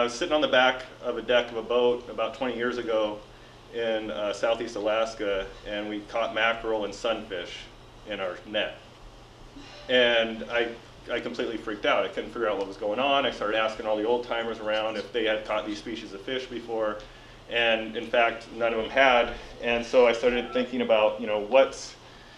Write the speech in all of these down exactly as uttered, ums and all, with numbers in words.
was sitting on the back of a deck of a boat about twenty years ago in uh, southeast Alaska, and we caught mackerel and sunfish in our net. And I, I completely freaked out. I couldn't figure out what was going on. I started asking all the old timers around if they had caught these species of fish before. And in fact, none of them had. And so I started thinking about, you know, what's,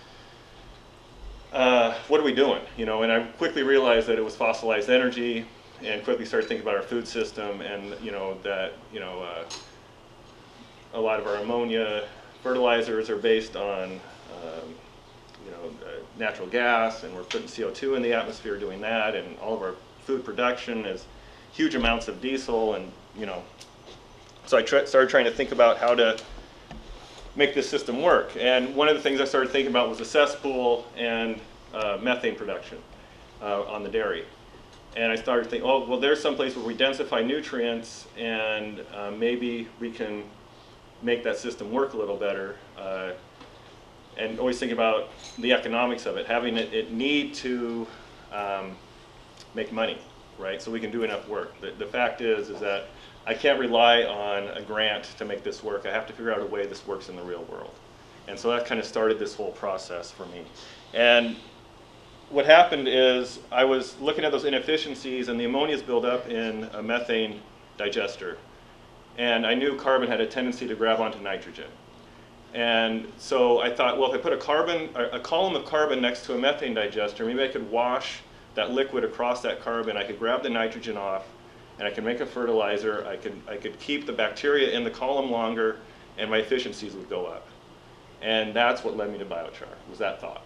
uh, what are we doing? You know, and I quickly realized that it was fossilized energy, and quickly started thinking about our food system, and, you know, that, you know, uh, a lot of our ammonia fertilizers are based on, um, you know, uh, natural gas, and we're putting C O two in the atmosphere doing that, and all of our food production is huge amounts of diesel, and, you know, so I tr started trying to think about how to make this system work. And one of the things I started thinking about was a cesspool and uh, methane production uh, on the dairy. And I started thinking, oh, well, there's some place where we densify nutrients, and uh, maybe we can make that system work a little better. Uh, and always thinking about the economics of it, having it, it need to um, make money, right? So we can do enough work. The, the fact is, is that I can't rely on a grant to make this work. I have to figure out a way this works in the real world. And so that kind of started this whole process for me. And what happened is I was looking at those inefficiencies, and the ammonia's built up in a methane digester. And I knew carbon had a tendency to grab onto nitrogen. And so I thought, well, if I put a carbon, a column of carbon next to a methane digester, maybe I could wash that liquid across that carbon. I could grab the nitrogen off, and I could make a fertilizer. I could, I could keep the bacteria in the column longer, and my efficiencies would go up. And that's what led me to biochar, was that thought.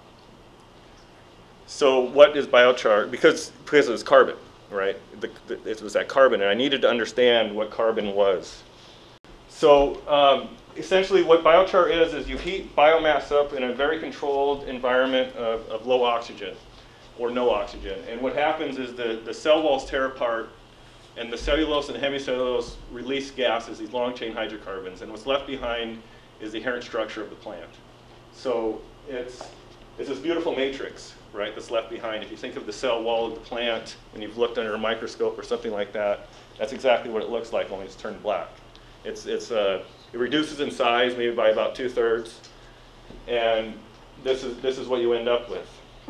So what is biochar? Because, because it was carbon, right? The, the, it was that carbon, and I needed to understand what carbon was. So um, essentially what biochar is, is you heat biomass up in a very controlled environment of, of low oxygen, or no oxygen. And what happens is the, the cell walls tear apart, and the cellulose and hemicellulose release gases, these long-chain hydrocarbons, and what's left behind is the inherent structure of the plant. So it's, it's this beautiful matrix, right, that's left behind. If you think of the cell wall of the plant, when you've looked under a microscope or something like that, that's exactly what it looks like, only it's turned black. It's, it's, uh, it reduces in size, maybe by about two-thirds, and this is, this is what you end up with.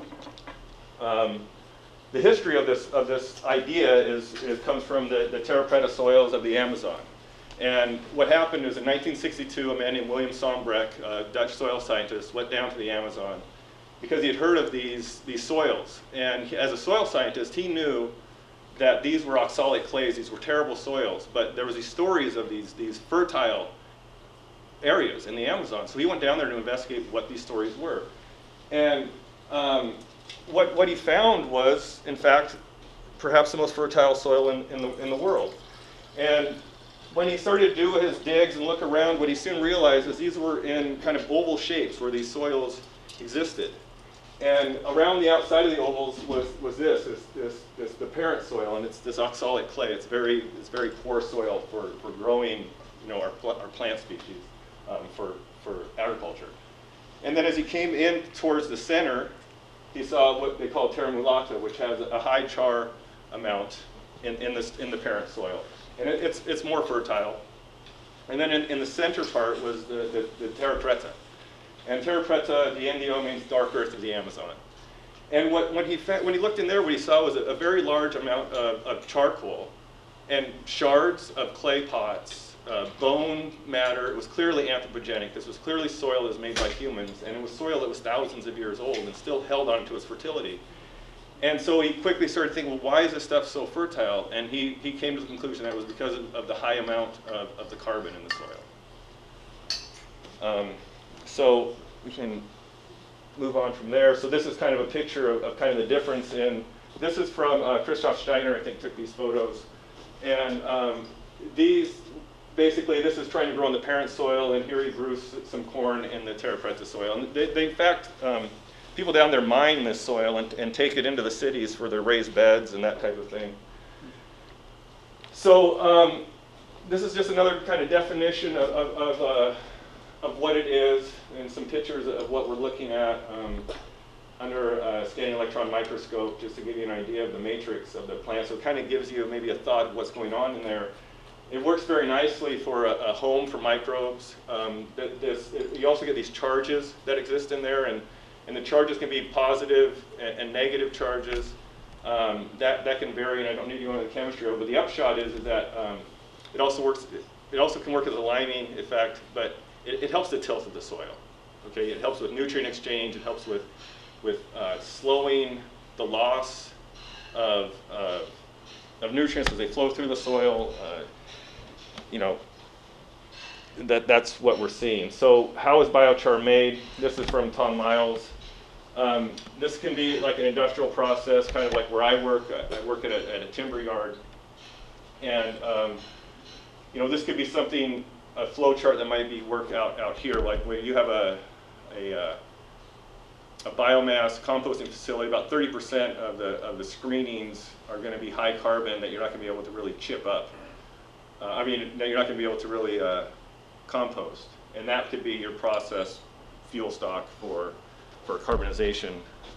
Um, The history of this, of this idea is, is, comes from the, the terra preta soils of the Amazon. And what happened is in nineteen sixty-two, a man named William Sombrecht, a Dutch soil scientist, went down to the Amazon because he had heard of these, these soils. And he, as a soil scientist, he knew that these were oxalic clays, these were terrible soils. But there was these stories of these, these fertile areas in the Amazon. So he went down there to investigate what these stories were. And um, What, what he found was, in fact, perhaps the most fertile soil in, in, the, in the world. And when he started to do his digs and look around, what he soon realized is these were in kind of oval shapes where these soils existed. And around the outside of the ovals was, was this, this, this, this, the parent soil, and it's this oxalic clay. It's very, it's very poor soil for, for growing, you know, our, pl our plant species um, for, for agriculture. And then as he came in towards the center, he saw what they call terra mulata, which has a high char amount in, in, this, in the parent soil. And it, it's, it's more fertile. And then in, in the center part was the, the, the terra preta. And terra preta, the Indio, means dark earth of the Amazon. And what, when, he when he looked in there, what he saw was a, a very large amount of, of charcoal and shards of clay pots, uh, bone matter. It was clearly anthropogenic. This was clearly soil that was made by humans, and it was soil that was thousands of years old and still held on to its fertility. And so he quickly started thinking, well, why is this stuff so fertile? And he, he came to the conclusion that it was because of, of the high amount of, of the carbon in the soil. Um, so we can move on from there. So this is kind of a picture of, of kind of the difference in, this is from uh, Christoph Steiner, I think, took these photos. And um, these, basically, this is trying to grow in the parent soil, and here he grew some corn in the terra preta soil. And they, they in fact, um, people down there mine this soil and, and take it into the cities for their raised beds and that type of thing. So um, this is just another kind of definition of, of, of, uh, of what it is, and some pictures of what we're looking at. Um, under a scanning electron microscope just to give you an idea of the matrix of the plant. So it kind of gives you maybe a thought of what's going on in there. It works very nicely for a, a home for microbes. Um, this, it, you also get these charges that exist in there, and, and the charges can be positive and, and negative charges. Um, that, that can vary, and I don't need to go into the chemistry of it, but the upshot is, is that um, it also works, it, it also can work as a liming effect, but it, it helps the tilt of the soil. Okay, it helps with nutrient exchange, it helps with, with uh, slowing the loss of, uh, of nutrients as they flow through the soil. Uh, you know, that, that's what we're seeing. So how is biochar made? This is from Tom Miles. Um, this can be like an industrial process, kind of like where I work. I, I work at a, at a timber yard. And um, you know, this could be something, a flow chart that might be worked out out here, like where you have a, a, uh, a biomass composting facility. About thirty percent of the, of the screenings are going to be high carbon that you're not going to be able to really chip up. Uh, I mean, that you're not going to be able to really uh, compost. And that could be your process fuel stock for, for carbonization.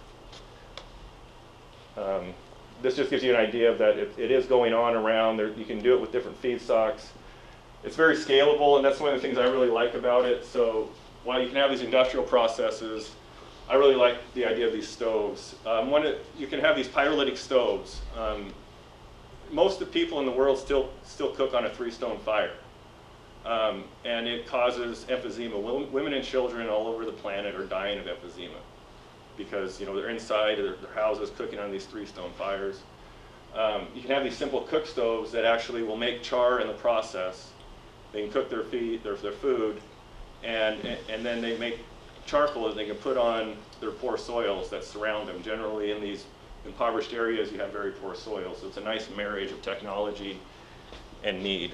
Um, this just gives you an idea of that it, it is going on around. There, you can do it with different feedstocks. It's very scalable, and that's one of the things I really like about it. So while you can have these industrial processes, I really like the idea of these stoves. Um, one, you can have these pyrolytic stoves. Um, most of the people in the world still, still cook on a three-stone fire. Um, and it causes emphysema. Women and children all over the planet are dying of emphysema because, you know, they're inside their, their houses cooking on these three-stone fires. Um, you can have these simple cook stoves that actually will make char in the process. They can cook their, feed, their, their food, and, and then they make charcoal that they can put on their poor soils that surround them. Generally in these impoverished areas you have very poor soils, so it's a nice marriage of technology and need.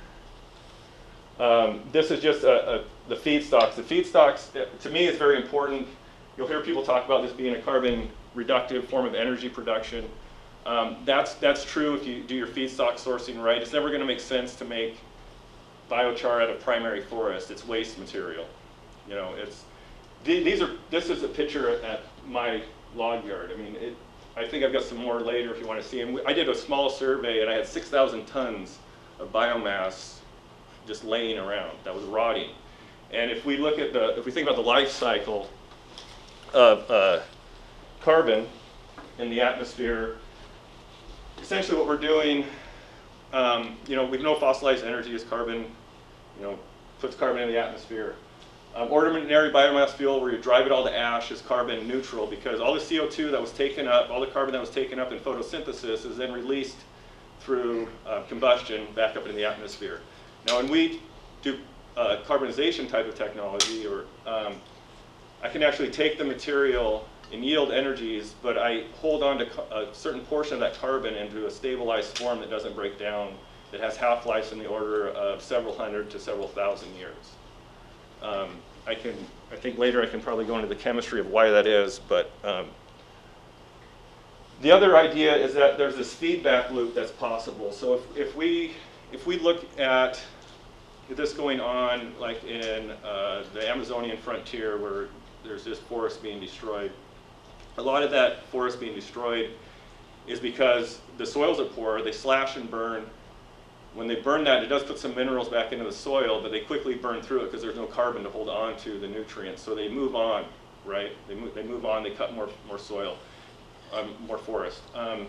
Um, this is just a, a, the feedstocks. The feedstocks, to me, is very important. You'll hear people talk about this being a carbon reductive form of energy production. Um, that's, that's true if you do your feedstock sourcing right. It's never going to make sense to make biochar out of primary forest. It's waste material. You know, it's, these are, this is a picture at my log yard. I mean, it, I think I've got some more later if you want to see them. I did a small survey and I had six thousand tons of biomass just laying around that was rotting. And if we look at the, if we think about the life cycle of uh, carbon in the atmosphere, essentially what we're doing, um, you know, we know fossilized energy is carbon, you know, puts carbon in the atmosphere. Um, ordinary biomass fuel, where you drive it all to ash, is carbon neutral because all the C O two that was taken up, all the carbon that was taken up in photosynthesis is then released through uh, combustion back up into the atmosphere. Now, when we do uh, carbonization type of technology, or um, I can actually take the material and yield energies, but I hold on to a certain portion of that carbon into a stabilized form that doesn't break down, that has half-lives in the order of several hundred to several thousand years. Um, I can, I think later I can probably go into the chemistry of why that is, but um, the other idea is that there's this feedback loop that's possible. So if, if we if we look at this going on like in uh, the Amazonian frontier where there's this forest being destroyed, a lot of that forest being destroyed is because the soils are poor, they slash and burn. When they burn that, it does put some minerals back into the soil, but they quickly burn through it because there's no carbon to hold on to the nutrients. So they move on, right? They move, they move on, they cut more, more soil, um, more forest. Um,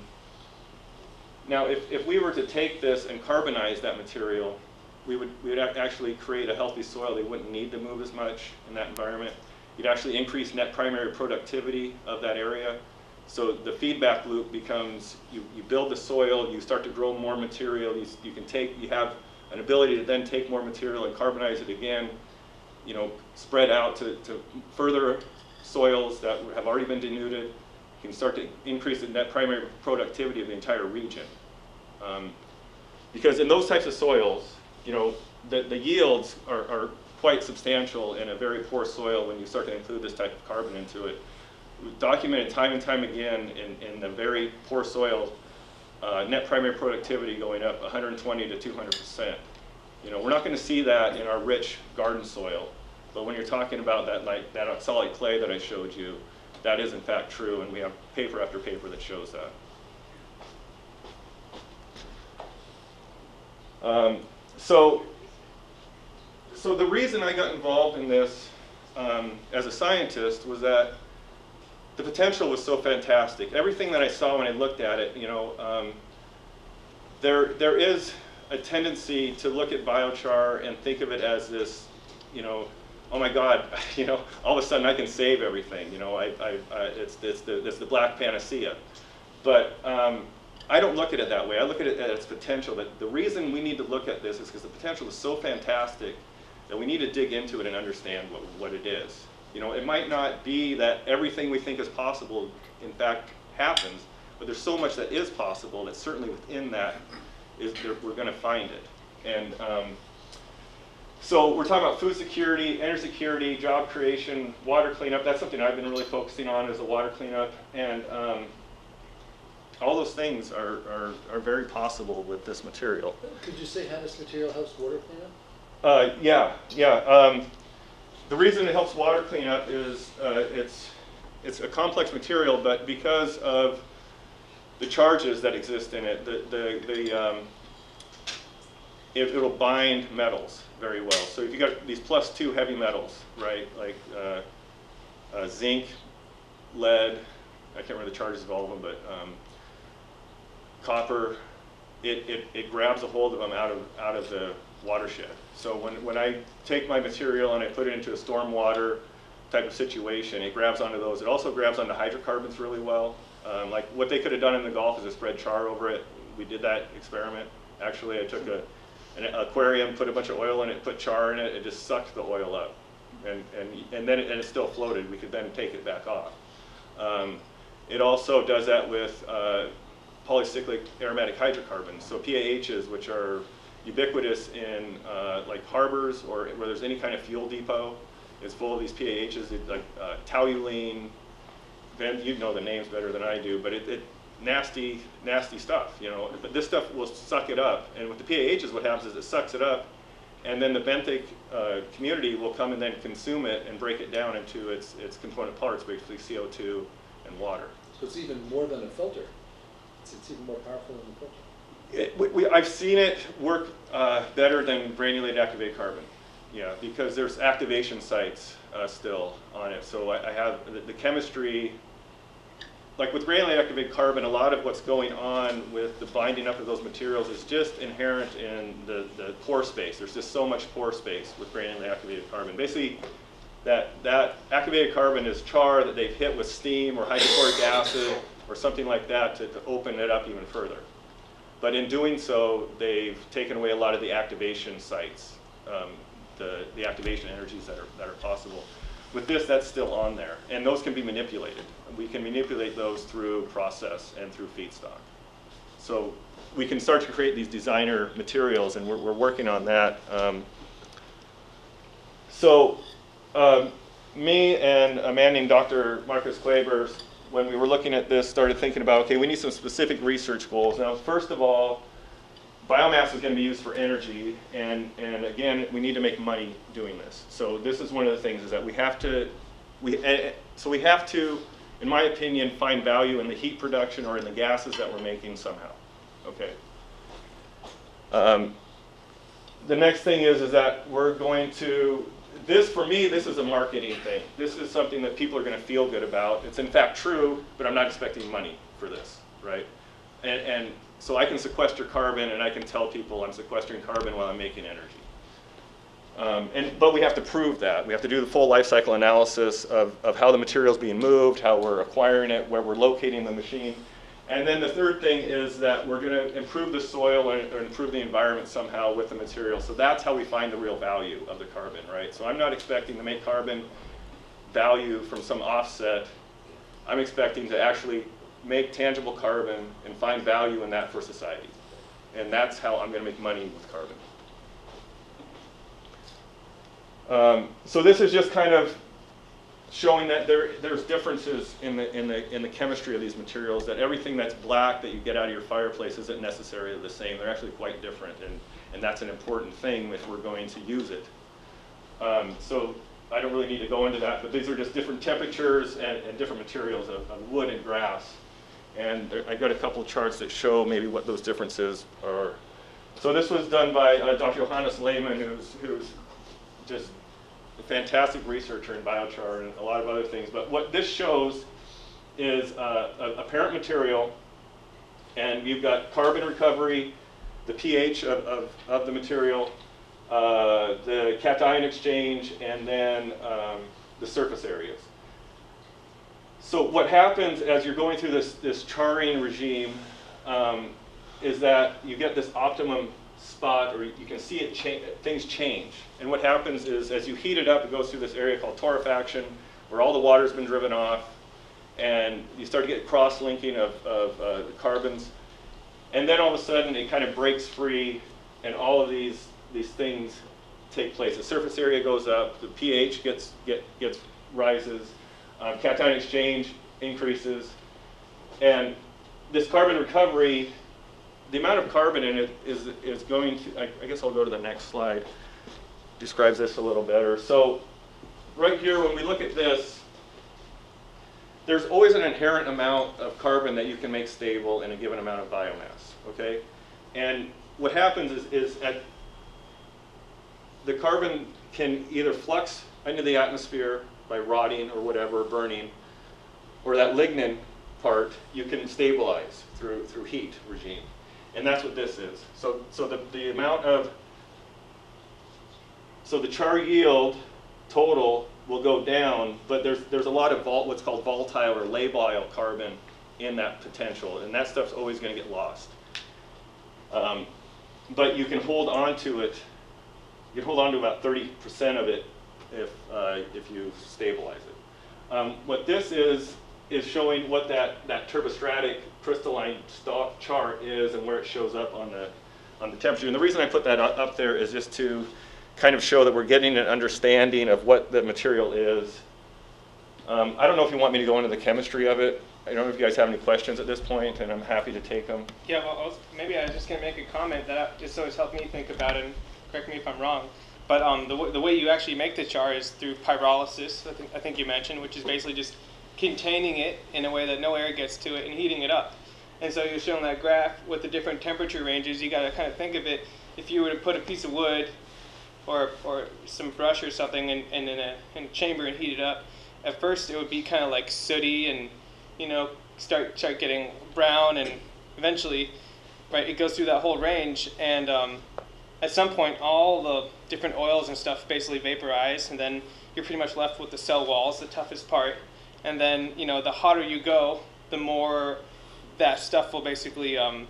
now, if, if we were to take this and carbonize that material, we would, we would actually create a healthy soil. They wouldn't need to move as much in that environment. You'd actually increase net primary productivity of that area. So the feedback loop becomes, you, you build the soil, you start to grow more material, you, you can take, you have an ability to then take more material and carbonize it again, you know, spread out to, to further soils that have already been denuded. You can start to increase the net primary productivity of the entire region. Um, because in those types of soils, you know, the, the yields are, are quite substantial in a very poor soil when you start to include this type of carbon into it. We've documented time and time again in, in the very poor soil, uh, net primary productivity going up one hundred twenty to two hundred percent. You know, we're not going to see that in our rich garden soil, but when you're talking about that, like that solid clay that I showed you, that is in fact true, and we have paper after paper that shows that. Um, so, so the reason I got involved in this um, as a scientist was that the potential was so fantastic. Everything that I saw when I looked at it, you know, um, there there is a tendency to look at biochar and think of it as this, you know, oh my God, you know, all of a sudden I can save everything. You know, I, I, I it's it's the it's the black panacea, but um, I don't look at it that way. I look at it as its potential. That the reason we need to look at this is because the potential is so fantastic that we need to dig into it and understand what what it is. You know, it might not be that everything we think is possible, in fact, happens, but there's so much that is possible that certainly within that is there, we're going to find it. And um, so we're talking about food security, energy security, job creation, water cleanup. That's something I've been really focusing on, is the water cleanup. And um, all those things are, are, are very possible with this material. Could you say how this material helps water cleanup? Uh, yeah, yeah. Um, The reason it helps water cleanup is uh, it's, it's a complex material, but because of the charges that exist in it, the, the, the, um, it, it'll bind metals very well. So if you got these plus two heavy metals, right, like uh, uh, zinc, lead, I can't remember the charges of all of them, but um, copper, it, it, it grabs a hold of them out of, out of the watershed. So when, when I take my material and I put it into a stormwater type of situation, it grabs onto those. It also grabs onto hydrocarbons really well. Um, like what they could have done in the Gulf is to spread char over it. We did that experiment. Actually, I took a, an aquarium, put a bunch of oil in it, put char in it, it just sucked the oil up. And, and, and then it, and it still floated. We could then take it back off. Um, it also does that with uh, polycyclic aromatic hydrocarbons, so P A Hs, which are ubiquitous in uh, like harbors or where there's any kind of fuel depot. It's full of these P A Hs, like uh, toluene. Ben, you know the names better than I do, but it, it nasty, nasty stuff, you know. But this stuff will suck it up, and with the P A Hs, what happens is it sucks it up, and then the benthic uh, community will come and then consume it and break it down into its its component parts, basically C O two and water. So it's even more than a filter. It's, it's even more powerful than a filter. It, we, we, I've seen it work uh, better than granulated activated carbon, yeah, because there's activation sites uh, still on it. So I, I have the, the chemistry, like with granulated activated carbon, a lot of what's going on with the binding up of those materials is just inherent in the, the pore space. There's just so much pore space with granulated activated carbon. Basically, that, that activated carbon is char that they've hit with steam or hydrochloric acid or something like that to, to open it up even further. But in doing so, they've taken away a lot of the activation sites, um, the, the activation energies that are, that are possible. With this, that's still on there, and those can be manipulated. We can manipulate those through process and through feedstock. So we can start to create these designer materials, and we're, we're working on that. Um, so um, me and a man named Doctor Marcus Kleber, when we were looking at this, started thinking about, okay, we need some specific research goals. Now, first of all, biomass is going to be used for energy, and, and again, we need to make money doing this. So this is one of the things, is that we have to, we, uh, so we have to, in my opinion, find value in the heat production or in the gases that we're making somehow, okay? Um, the next thing is, is that we're going to, this, for me, this is a marketing thing. This is something that people are going to feel good about. It's in fact true, but I'm not expecting money for this, right? And, and so I can sequester carbon, and I can tell people I'm sequestering carbon while I'm making energy. Um, and, but we have to prove that. We have to do the full life cycle analysis of, of how the material is being moved, how we're acquiring it, where we're locating the machine. And then the third thing is that we're going to improve the soil or, or improve the environment somehow with the material. So that's how we find the real value of the carbon, right? So I'm not expecting to make carbon value from some offset. I'm expecting to actually make tangible carbon and find value in that for society. And that's how I'm going to make money with carbon. Um, so this is just kind of showing that there, there's differences in the, in, the, in the chemistry of these materials, that everything that's black that you get out of your fireplace isn't necessarily the same. They're actually quite different, and, and that's an important thing if we're going to use it. Um, so I don't really need to go into that, but these are just different temperatures and, and different materials of, of wood and grass. And there, I got a couple of charts that show maybe what those differences are. So this was done by uh, Doctor Johannes Lehmann, who's, who's just a fantastic researcher in biochar and a lot of other things. But what this shows is uh, a, a parent material, and you've got carbon recovery, the pH of, of, of the material, uh, the cation exchange, and then um, the surface areas. So what happens as you're going through this, this charring regime um, is that you get this optimum spot, or you can see it cha things change. And what happens is as you heat it up, it goes through this area called torrefaction, where all the water's been driven off, and you start to get cross-linking of, of uh, the carbons. And then all of a sudden it kind of breaks free, and all of these, these things take place. The surface area goes up, the pH gets, get, gets rises, um, cation exchange increases, and this carbon recovery, the amount of carbon in it is, is going to, I, I guess I'll go to the next slide, describes this a little better. So right here, when we look at this, there's always an inherent amount of carbon that you can make stable in a given amount of biomass, okay? And what happens is, is at the carbon can either flux into the atmosphere by rotting or whatever, burning, or that lignin part you can stabilize through, through heat regime. And that's what this is. So, so the, the amount of, so the char yield total will go down, but there's, there's a lot of vol what's called volatile or labile carbon in that potential, and that stuff's always going to get lost. Um, but you can hold on to it, you can hold on to about thirty percent of it if, uh, if you stabilize it. Um, what this is, is showing what that, that turbostratic crystalline stock chart is and where it shows up on the, on the temperature. And the reason I put that up there is just to kind of show that we're getting an understanding of what the material is. Um, I don't know if you want me to go into the chemistry of it. I don't know if you guys have any questions at this point, and I'm happy to take them. Yeah, well, I was, maybe I was just going to make a comment that just always helped me think about it, and correct me if I'm wrong. But um, the, w the way you actually make the char is through pyrolysis, I think, I think you mentioned, which is basically just containing it in a way that no air gets to it and heating it up. And so you're showing that graph with the different temperature ranges. You got to kind of think of it, if you were to put a piece of wood or, or some brush or something in, in, in, a, in a chamber and heat it up, at first it would be kind of like sooty and, you know, start, start getting brown, and eventually, right, it goes through that whole range, and um, at some point all the different oils and stuff basically vaporize, and then you're pretty much left with the cell walls, the toughest part. And then, you know, the hotter you go, the more that stuff will basically um,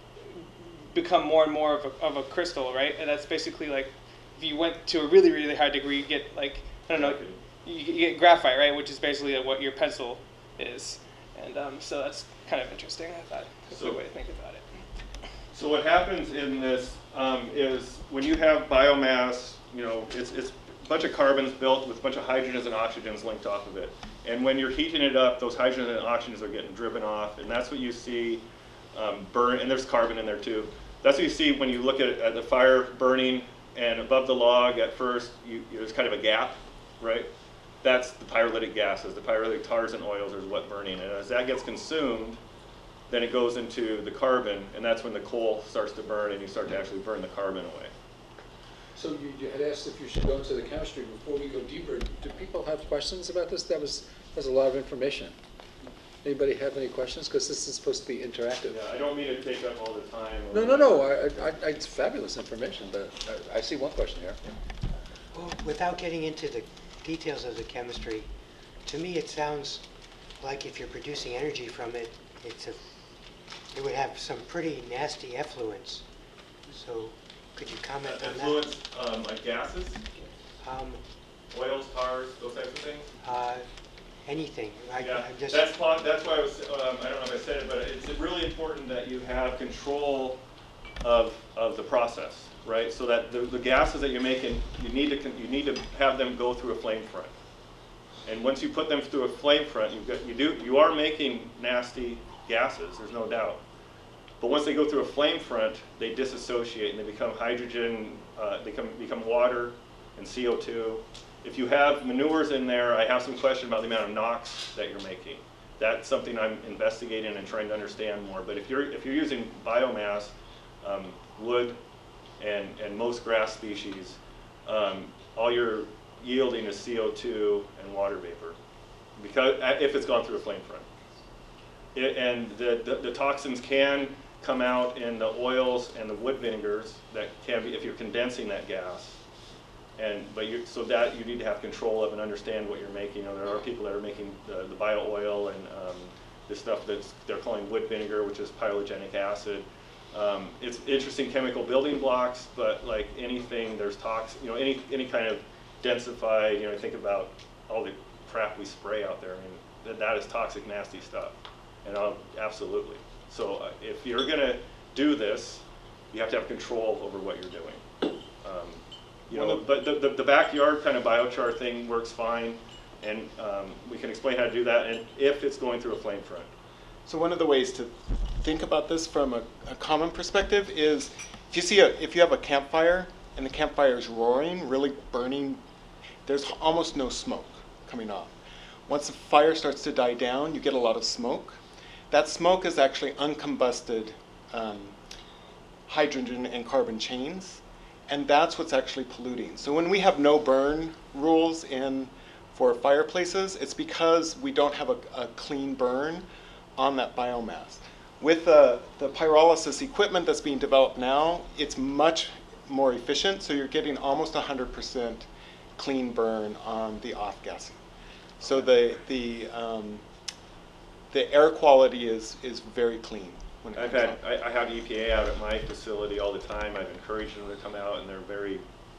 become more and more of a, of a crystal, right? And that's basically like, if you went to a really, really high degree, you get like, I don't know, you, you get graphite, right? Which is basically what your pencil is. And um, so that's kind of interesting. I thought that's a good way to think about it. So what happens in this um, is when you have biomass, you know, it's, it's a bunch of carbons built with a bunch of hydrogens and oxygens linked off of it. And when you're heating it up, those hydrogens and oxygens are getting driven off, and that's what you see um, burn, and there's carbon in there too. That's what you see when you look at, at the fire burning, and above the log at first, you, there's kind of a gap, right? That's the pyrolytic gases. The pyrolytic tars and oils is what burning. And as that gets consumed, then it goes into the carbon, and that's when the coal starts to burn, and you start to actually burn the carbon away. So you, you had asked if you should go into the chemistry. Before we go deeper, do people have questions about this? That was, that was a lot of information. Anybody have any questions? Because this is supposed to be interactive. Yeah, I don't mean to take up all the time. No, no, no. I, I, I, it's fabulous information, but I, I see one question here. Well, without getting into the details of the chemistry, to me it sounds like if you're producing energy from it, it's a, it would have some pretty nasty effluents. So could you comment uh, on influence, that? Um, like gases, um, oils, tars, those types of things. Uh, anything. I, yeah, I'm just that's that's why I was. Um, I don't know if I said it, but it's really important that you have control of of the process, right? So that the, the gases that you're making, you need to you need to have them go through a flame front. And once you put them through a flame front, you got you do you are making nasty gases. There's no doubt. But once they go through a flame front, they disassociate and they become hydrogen. Uh, they become become water and C O two, If you have manures in there, I have some question about the amount of NOx that you're making. That's something I'm investigating and trying to understand more. But if you're if you're using biomass, um, wood, and and most grass species, um, all you're yielding is C O two and water vapor, because if it's gone through a flame front. It, and the, the the toxins can come out in the oils and the wood vinegars that can be if you're condensing that gas. And but you so that you need to have control of and understand what you're making. You know, there are people that are making the, the bio oil and um, this stuff that's they're calling wood vinegar, which is pyrogenic acid. Um, it's interesting chemical building blocks, but like anything, there's tox. You know, any any kind of densified. You know, think about all the crap we spray out there. I mean, that, that is toxic, nasty stuff. And I'll, absolutely. So uh, if you're gonna do this, you have to have control over what you're doing. Um, You know, but the, the, the backyard kind of biochar thing works fine, and um, we can explain how to do that, and if it's going through a flame front. So one of the ways to think about this from a, a common perspective is, if you see a, if you have a campfire and the campfire is roaring, really burning, there's almost no smoke coming off. Once the fire starts to die down, you get a lot of smoke. That smoke is actually uncombusted um, hydrogen and carbon chains. And that's what's actually polluting. So when we have no burn rules in for fireplaces, it's because we don't have a, a clean burn on that biomass. With uh, the pyrolysis equipment that's being developed now, it's much more efficient, so you're getting almost one hundred percent clean burn on the off-gassing. So the, the, um, the air quality is, is very clean. I've had, I, I have E P A out at my facility all the time. I've encouraged them to come out, and they're very,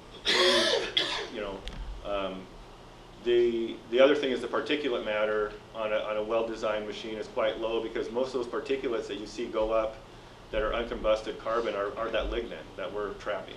you know. Um, the the other thing is the particulate matter on a, on a well-designed machine is quite low, because most of those particulates that you see go up that are uncombusted carbon are, are that lignin that we're trapping.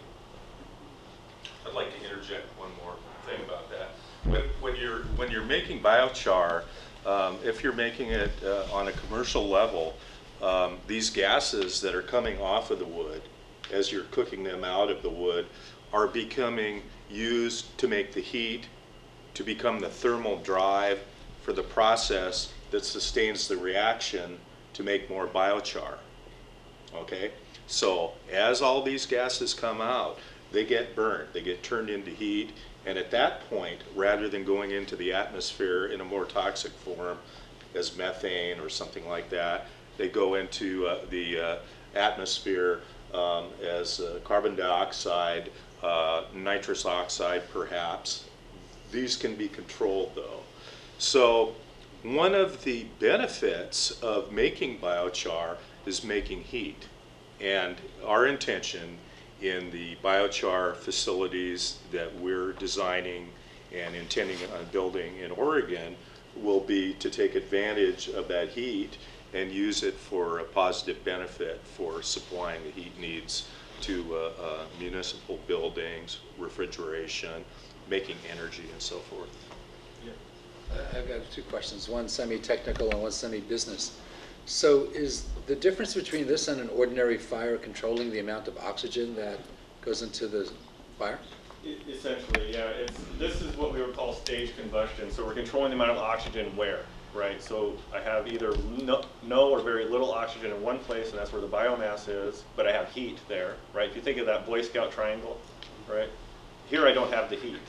I'd like to interject one more thing about that. When, when you're when you're making biochar, um, if you're making it uh, on a commercial level, Um, these gases that are coming off of the wood as you're cooking them out of the wood are becoming used to make the heat, to become the thermal drive for the process that sustains the reaction to make more biochar. Okay? So as all these gases come out, they get burned, they get turned into heat, and at that point, rather than going into the atmosphere in a more toxic form as methane or something like that, they go into uh, the uh, atmosphere um, as uh, carbon dioxide, uh, nitrous oxide perhaps. These can be controlled though. So one of the benefits of making biochar is making heat. And our intention in the biochar facilities that we're designing and intending on building in Oregon will be to take advantage of that heat and use it for a positive benefit for supplying the heat needs to uh, uh, municipal buildings, refrigeration, making energy, and so forth. Yeah. Uh, I've got two questions, one semi-technical and one semi-business. So is the difference between this and an ordinary fire controlling the amount of oxygen that goes into the fire? Essentially, yeah. It's, this is what we would call stage combustion. So we're controlling the amount of oxygen where? Right, so I have either no, no or very little oxygen in one place, and that's where the biomass is, but I have heat there, right? If you think of that Boy Scout triangle, right? Here I don't have the heat,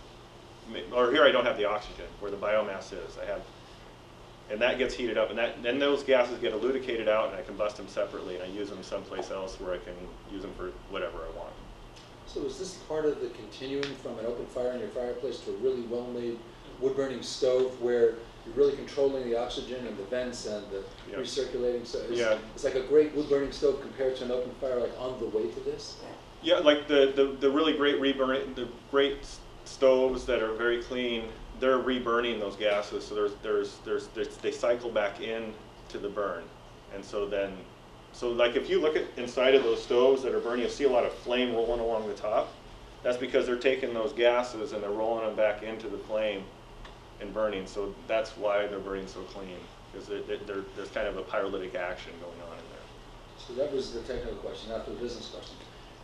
or here I don't have the oxygen, where the biomass is. I have, and that gets heated up, and that, then those gases get elucidated out, and I combust them separately, and I use them someplace else where I can use them for whatever I want. So is this part of the continuing from an open fire in your fireplace to a really well-made wood-burning stove where you're really controlling the oxygen and the vents and the Yep. recirculating? So it's, Yeah. it's like a great wood-burning stove compared to an open fire, like on the way to this? Yeah, like the, the, the really great reburn, the great stoves that are very clean, they're reburning those gases. So there's, there's, there's, there's, they cycle back in to the burn. And so then, so like if you look at inside of those stoves that are burning, you see a lot of flame rolling along the top. That's because they're taking those gases and they're rolling them back into the flame and burning. So that's why they're burning so clean, because there's kind of a pyrolytic action going on in there. So that was the technical question, not the business question.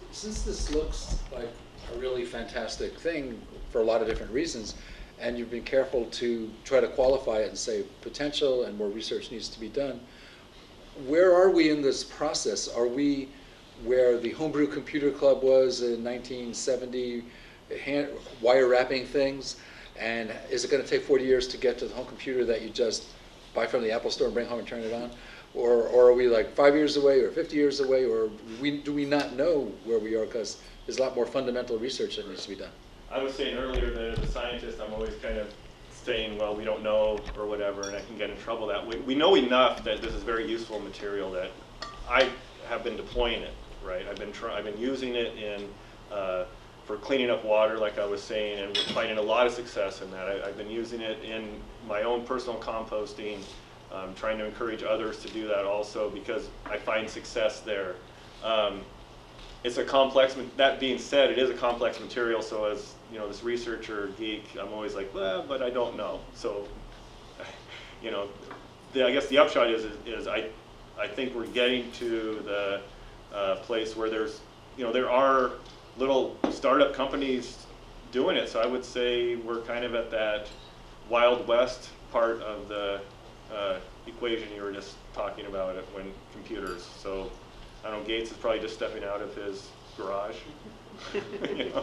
since this looks like a really fantastic thing for a lot of different reasons, and you've been careful to try to qualify it and say potential and more research needs to be done, where are we in this process? Are we where the Homebrew Computer Club was in nineteen seventy, hand, wire wrapping things? And is it going to take forty years to get to the home computer that you just buy from the Apple Store and bring home and turn it on? Or, or are we like five years away or fifty years away? Or we, do we not know where we are because there's a lot more fundamental research that needs to be done? I was saying earlier that as a scientist, I'm always kind of saying, well, we don't know or whatever, and I can get in trouble that way. We know enough that this is very useful material that I have been deploying it, right? I've been try I've been using it in uh, for cleaning up water, like I was saying, and we're finding a lot of success in that. I, I've been using it in my own personal composting, um, trying to encourage others to do that also because I find success there. Um, it's a complex, that being said, it is a complex material, so as you know, this researcher geek, I'm always like, well, but I don't know. So, you know, the, I guess the upshot is, is, is I, I think we're getting to the uh, place where there's, you know, there are little startup companies doing it. So I would say we're kind of at that Wild West part of the uh, equation you were just talking about it when computers. So I don't know, Gates is probably just stepping out of his garage. You know?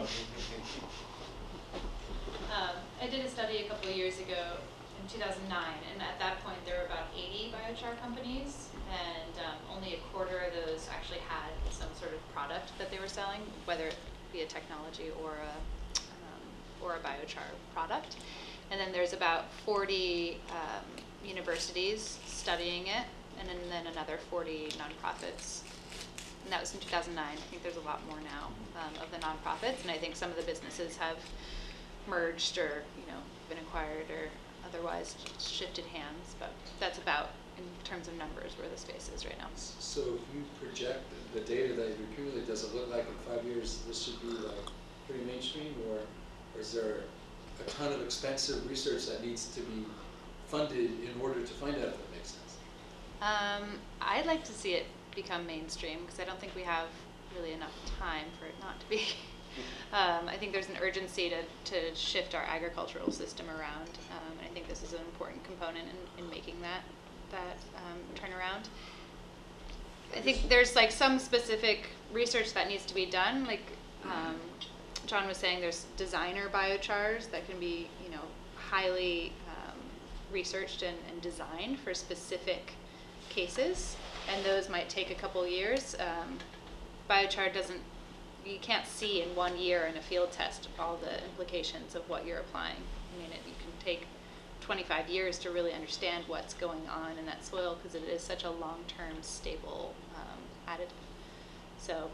um, I did a study a couple of years ago in two thousand nine, and at that point there were about eighty biochar companies, and um, only a quarter of those actually had some sort of product that they were selling, whether it be a technology or a um, or a biochar product. And then there's about forty um, universities studying it, and then, then another forty nonprofits. And that was in two thousand nine. I think there's a lot more now um, of the nonprofits, and I think some of the businesses have merged or you know been acquired or otherwise shifted hands. But that's about, in terms of numbers, where the space is right now. So if you project the data that you've accumulated, does it look like in five years this should be like pretty mainstream, or is there a ton of expensive research that needs to be funded in order to find out if it makes sense? Um, I'd like to see it become mainstream because I don't think we have really enough time for it not to be. um, I think there's an urgency to, to shift our agricultural system around, um, and I think this is an important component in, in making that that um, turnaround. I think there's like some specific research that needs to be done. Like um, John was saying, there's designer biochars that can be, you know, highly um, researched and, and designed for specific cases, and those might take a couple years. Um, biochar doesn't, you can't see in one year in a field test all the implications of what you're applying. I mean, it, you can take twenty-five years to really understand what's going on in that soil because it is such a long-term stable um, additive. So,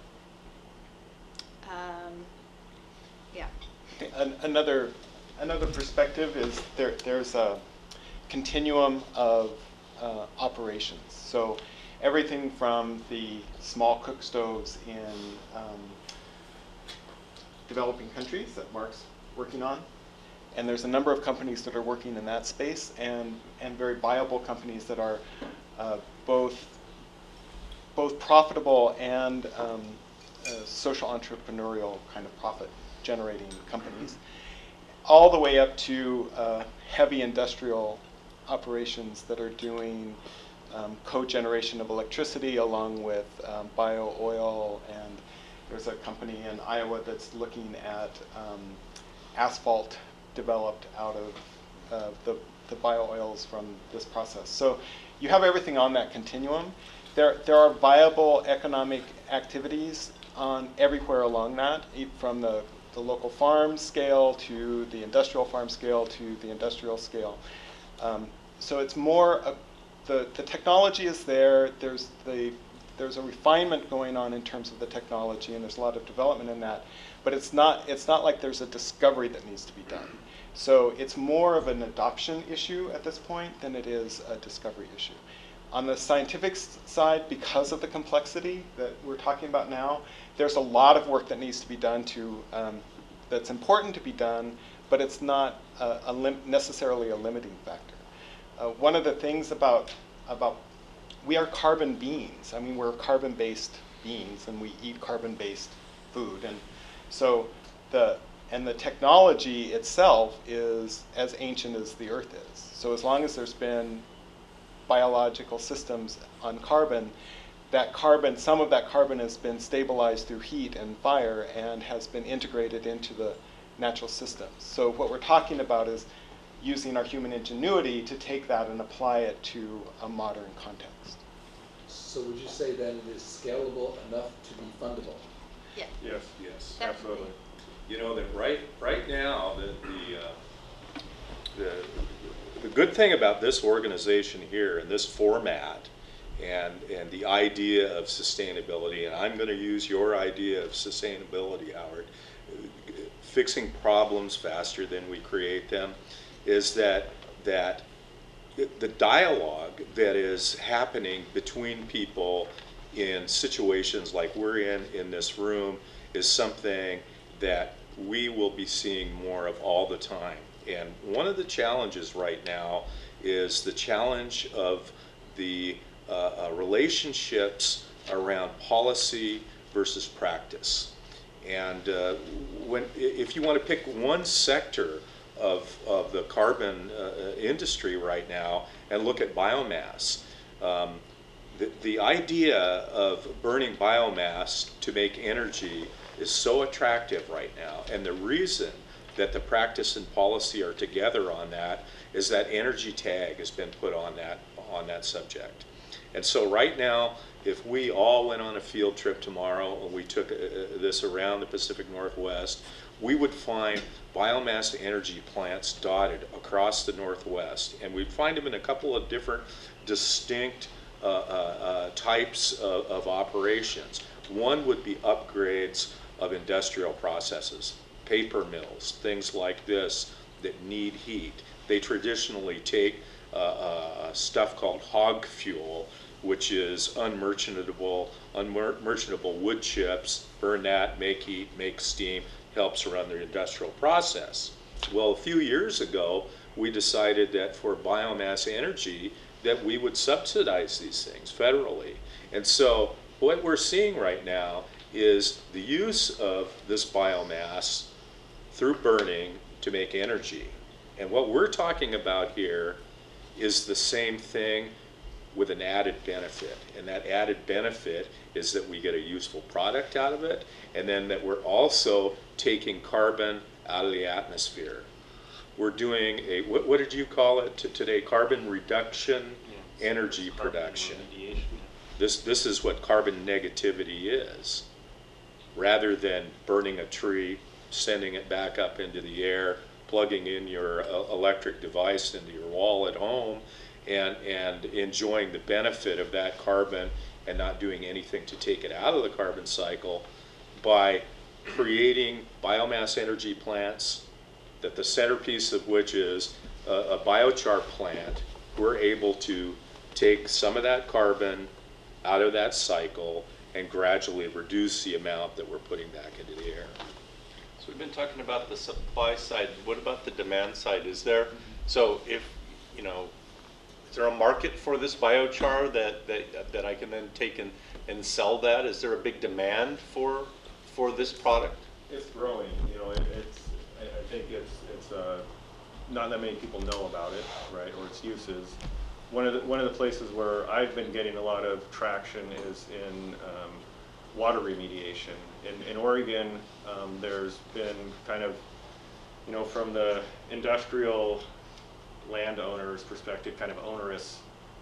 um, yeah. An, another another perspective is there. There's a continuum of uh, operations. So everything from the small cook stoves in um, developing countries that Mark's working on. And there's a number of companies that are working in that space, and, and very viable companies that are uh, both, both profitable and um, uh, social entrepreneurial kind of profit generating companies, all the way up to uh, heavy industrial operations that are doing um, co-generation of electricity along with um, bio oil, and there's a company in Iowa that's looking at um, asphalt developed out of uh, the, the bio-oils from this process. So you have everything on that continuum. There, there are viable economic activities on everywhere along that, from the, the local farm scale to the industrial farm scale to the industrial scale. Um, so it's more, a, the, the technology is there, there's, the, there's a refinement going on in terms of the technology, and there's a lot of development in that. But it's not, it's not like there's a discovery that needs to be done. So it's more of an adoption issue at this point than it is a discovery issue. On the scientific side, because of the complexity that we're talking about now, there's a lot of work that needs to be done to, um, that's important to be done, but it's not a, a lim necessarily a limiting factor. Uh, one of the things about, about, we are carbon beings. I mean, we're carbon-based beings, and we eat carbon-based food. And so the, and the technology itself is as ancient as the earth is. So as long as there's been biological systems on carbon, that carbon, some of that carbon has been stabilized through heat and fire and has been integrated into the natural systems. So what we're talking about is using our human ingenuity to take that and apply it to a modern context. So would you say then it is scalable enough to be fundable? Yeah. Yes, Yes. Definitely. absolutely. You know that right right now the the, uh, the the good thing about this organization here and this format and and the idea of sustainability, and I'm going to use your idea of sustainability, Howard, fixing problems faster than we create them, is that that the dialogue that is happening between people in situations like we're in in this room is something that we will be seeing more of all the time. And one of the challenges right now is the challenge of the uh, uh, relationships around policy versus practice. And uh, when, if you want to pick one sector of, of the carbon uh, industry right now and look at biomass, um, the, the idea of burning biomass to make energy is so attractive right now. And the reason that the practice and policy are together on that is that energy tag has been put on that, on that subject. And so right now, if we all went on a field trip tomorrow and we took uh, this around the Pacific Northwest, we would find biomass energy plants dotted across the Northwest. And we'd find them in a couple of different distinct uh, uh, uh, types of, of operations. One would be upgrades of industrial processes, paper mills, things like this that need heat. They traditionally take uh, uh, stuff called hog fuel, which is unmerchantable, unmerchantable wood chips, burn that, make heat, make steam, helps run their industrial process. Well, a few years ago, we decided that for biomass energy, that we would subsidize these things federally. And so what we're seeing right now is the use of this biomass through burning to make energy. And what we're talking about here is the same thing with an added benefit. And that added benefit is that we get a useful product out of it, and then that we're also taking carbon out of the atmosphere. We're doing a, what, what did you call it t today? Carbon reduction, yeah. Energy carbon production. Remediation. This, this is what carbon negativity is. Rather than burning a tree, sending it back up into the air, plugging in your uh, electric device into your wall at home, and, and enjoying the benefit of that carbon and not doing anything to take it out of the carbon cycle, by creating biomass energy plants, that the centerpiece of which is a, a biochar plant, we're able to take some of that carbon out of that cycle and gradually reduce the amount that we're putting back into the air. So we've been talking about the supply side. What about the demand side? Is there, so if, you know, is there a market for this biochar that, that, that I can then take and, and sell that? Is there a big demand for, for this product? It's growing, you know, it, it's, I, I think it's, it's uh, not that many people know about it, right, or its uses. One of the, one of the places where I've been getting a lot of traction is in um, water remediation. In, in Oregon, um, there's been kind of, you know, from the industrial landowner's perspective, kind of onerous,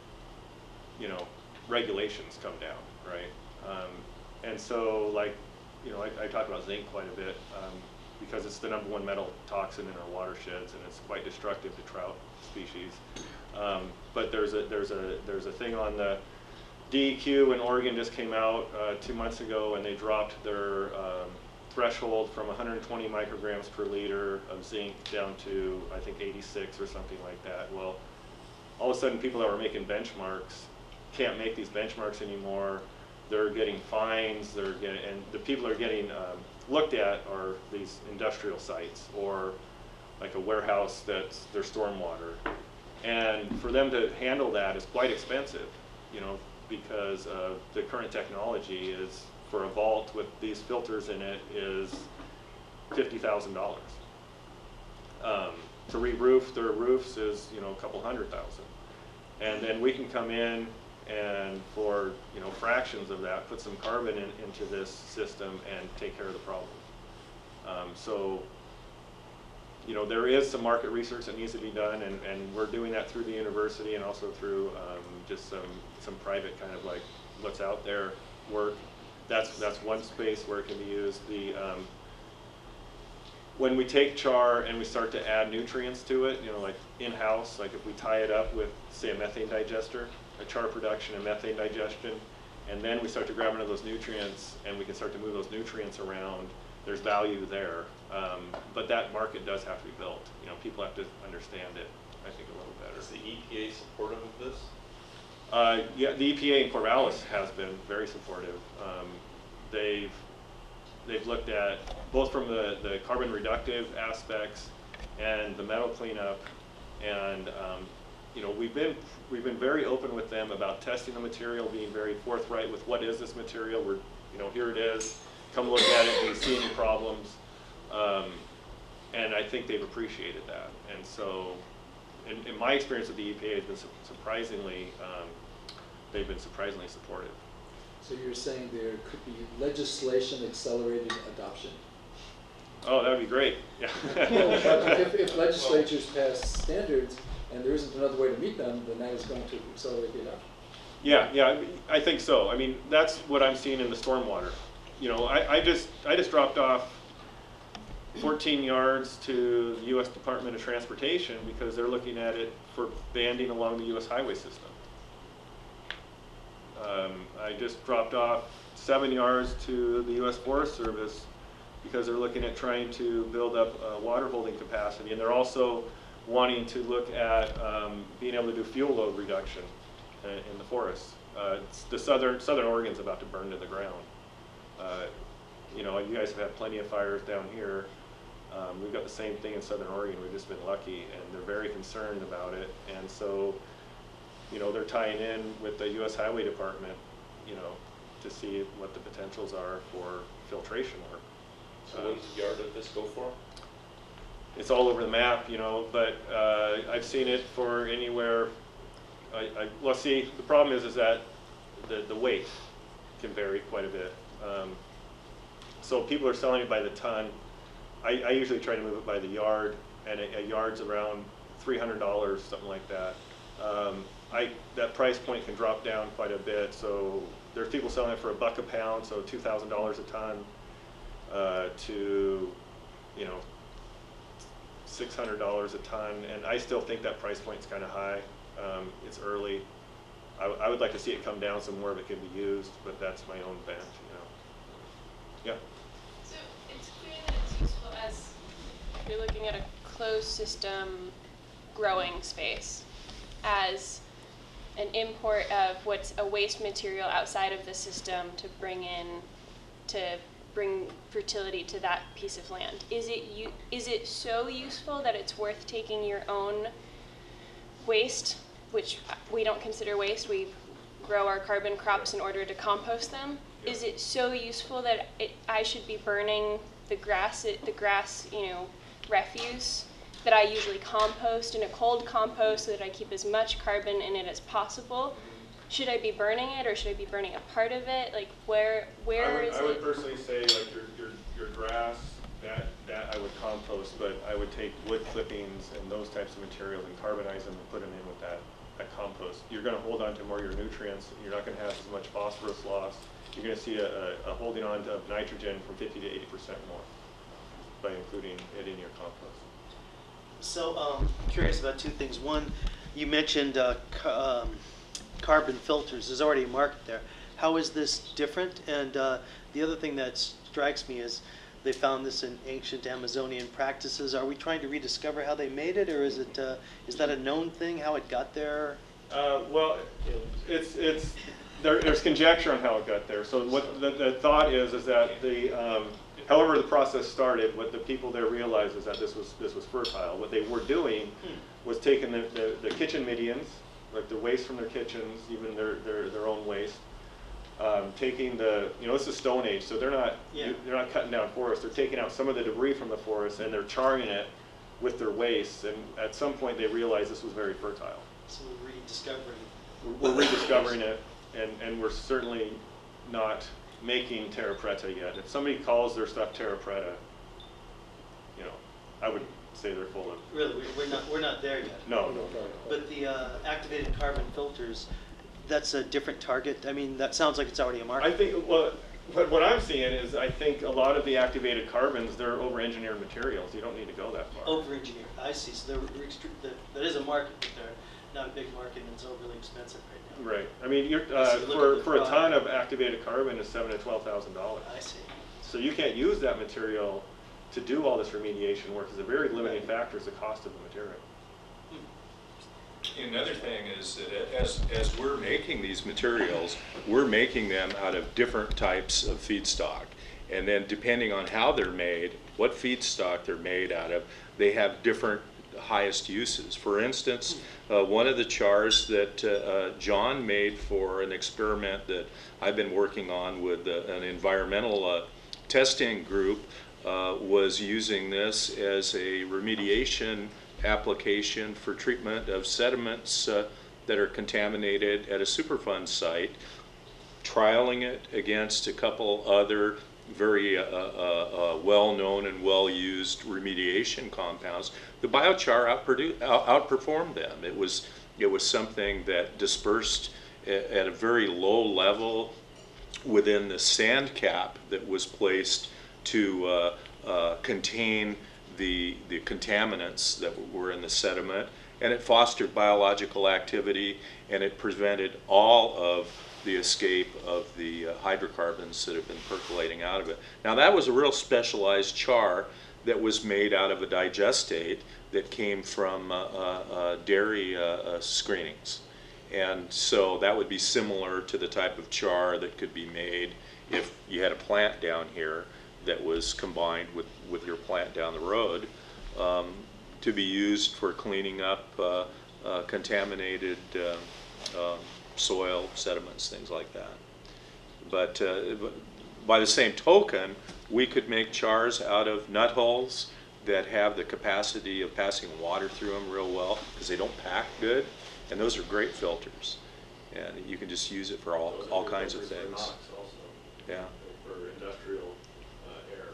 you know, regulations come down, right? Um, and so, like, you know, I, I talk about zinc quite a bit um, because it's the number one metal toxin in our watersheds, and it's quite destructive to trout species. Um, but there's a there's a there's a thing on the D E Q in Oregon just came out uh, two months ago, and they dropped their um, threshold from one hundred twenty micrograms per liter of zinc down to, I think, eighty-six or something like that. Well, all of a sudden, people that were making benchmarks can't make these benchmarks anymore. They're getting fines. They're getting, and the people are getting um, looked at are these industrial sites or like a warehouse that's their stormwater. And for them to handle that is quite expensive, you know, because uh, the current technology is for a vault with these filters in it is fifty thousand dollars. Um, to re-roof their roofs is, you know, a couple hundred thousand. And then we can come in and for, you know, fractions of that, put some carbon in, into this system and take care of the problem. Um, so, you know, there is some market research that needs to be done, and, and we're doing that through the university and also through um, just some, some private kind of like what's out there work. That's, that's one space where it can be used. The, um, when we take char and we start to add nutrients to it, you know, like in-house, like if we tie it up with, say, a methane digester, a char production and methane digestion, and then we start to grab into those nutrients and we can start to move those nutrients around, there's value there. Um, but that market does have to be built. You know, people have to understand it, I think, a little better. Is the E P A supportive of this? Uh, yeah, the E P A in Corvallis has been very supportive. Um, they've they've looked at both from the, the carbon reductive aspects and the metal cleanup, and um, you know, we've been we've been very open with them about testing the material, being very forthright with what is this material. We're, you know, here it is. Come look at it. Do you see any problems? Um, and I think they've appreciated that. And so, in, in my experience with the E P A, has been su surprisingly, um, they've been surprisingly supportive. So you're saying there could be legislation accelerating adoption? Oh, that would be great. Yeah. Well, but if, if legislatures pass standards and there isn't another way to meet them, then that is going to accelerate the adoption. Yeah, yeah, I think so. I mean, that's what I'm seeing in the stormwater. You know, I, I just I just dropped off fourteen yards to the U S Department of Transportation because they're looking at it for banding along the U S highway system. Um, I just dropped off seven yards to the U S Forest Service because they're looking at trying to build up uh, water holding capacity, and they're also wanting to look at um, being able to do fuel load reduction in, in the forests. Uh, it's the southern Southern Oregon's about to burn to the ground. Uh, you know, you guys have had plenty of fires down here. Um, we've got the same thing in Southern Oregon. We've just been lucky, and they're very concerned about it. And so, you know, they're tying in with the U S Highway Department, you know, to see what the potentials are for filtration work. So uh, what does the yard of this go for? It's all over the map, you know, but uh, I've seen it for anywhere. I, I, well, see, the problem is is that the, the weight can vary quite a bit. Um, so people are selling it by the ton. I, I usually try to move it by the yard, and a, a yard's around three hundred dollars, something like that. Um, I, that price point can drop down quite a bit. So there's people selling it for a buck a pound, so two thousand dollars a ton, uh, to, you know, six hundred dollars a ton, and I still think that price point's kind of high. Um, it's early. I, I would like to see it come down so more of it can be used, but that's my own bent, you know. Yeah. So it's clear that it's useful as you're looking at a closed system growing space as an import of what's a waste material outside of the system to bring in, to bring fertility to that piece of land. Is it, you, is it so useful that it's worth taking your own waste, which we don't consider waste, we grow our carbon crops in order to compost them? Yeah. Is it so useful that it, I should be burning the grass, it, the grass, you know, refuse that I usually compost in a cold compost so that I keep as much carbon in it as possible? Should I be burning it, or should I be burning a part of it? Like, where, where I would, is I would it? personally say, like, your, your, your grass, that, that I would compost, but I would take wood clippings and those types of materials and carbonize them and put them in with that, that compost. You're going to hold on to more of your nutrients. You're not going to have as much phosphorus loss. You're going to see a, a, a holding on to nitrogen from fifty to eighty percent more by including it in your compost. So, um, curious about two things. One, you mentioned uh, ca um, carbon filters. There's already a market there. How is this different? And uh, the other thing that strikes me is they found this in ancient Amazonian practices. Are we trying to rediscover how they made it, or is it uh, is that a known thing, how it got there? Uh, well, it's it's there, there's conjecture on how it got there. So what the, the thought is is that the um, however the process started, what the people there realized is that this was this was fertile. What they were doing was taking the, the, the kitchen medians, like the waste from their kitchens, even their their, their own waste, um, taking the, you know, this is Stone Age, so they're not, Yeah. they're not cutting down forests. They're taking out some of the debris from the forest and they're charring it with their waste. And at some point they realized this was very fertile. So we're rediscovering. We're rediscovering it, and, and we're certainly not making terra preta yet. If somebody calls their stuff terra preta, you know, I would say they're full of. Really, we- we're not, we're not there yet. No, no, no. But the uh, activated carbon filters, that's a different target? I mean, that sounds like it's already a market. I think, well, what, what I'm seeing is I think a lot of the activated carbons, they're over-engineered materials. You don't need to go that far. Over-engineered, I see. So they're, restri- that that is a market, but they're not a big market and it's overly expensive right now. Right. I mean, you're, So uh, you look for, at the for a ton product. of activated carbon is seven to twelve thousand dollars. I see. So you can't use that material to do all this remediation work, because a very limiting factor is the cost of the material. Another thing is that as, as we're making these materials, we're making them out of different types of feedstock. And then depending on how they're made, what feedstock they're made out of, they have different highest uses. For instance, uh, one of the chars that uh, uh, John made for an experiment that I've been working on with uh, an environmental uh, testing group uh, was using this as a remediation application for treatment of sediments uh, that are contaminated at a Superfund site, trialing it against a couple other very uh, uh, uh, well-known and well-used remediation compounds. The biochar outprodu- out- outperformed them. It was, it was something that dispersed a- at a very low level within the sand cap that was placed to uh, uh, contain the, the contaminants that were in the sediment, and it fostered biological activity, and it prevented all of the escape of the uh, hydrocarbons that have been percolating out of it. Now that was a real specialized char that was made out of a digestate that came from uh, uh, uh, dairy uh, uh, screenings. And so that would be similar to the type of char that could be made if you had a plant down here that was combined with, with your plant down the road, um, to be used for cleaning up uh, uh, contaminated uh, uh, soil, sediments, things like that. But uh, by the same token, we could make chars out of nut hulls that have the capacity of passing water through them real well, because they don't pack good, and those are great filters. And you can just use it for all, all kinds of things. Also, Yeah. for industrial uh, air.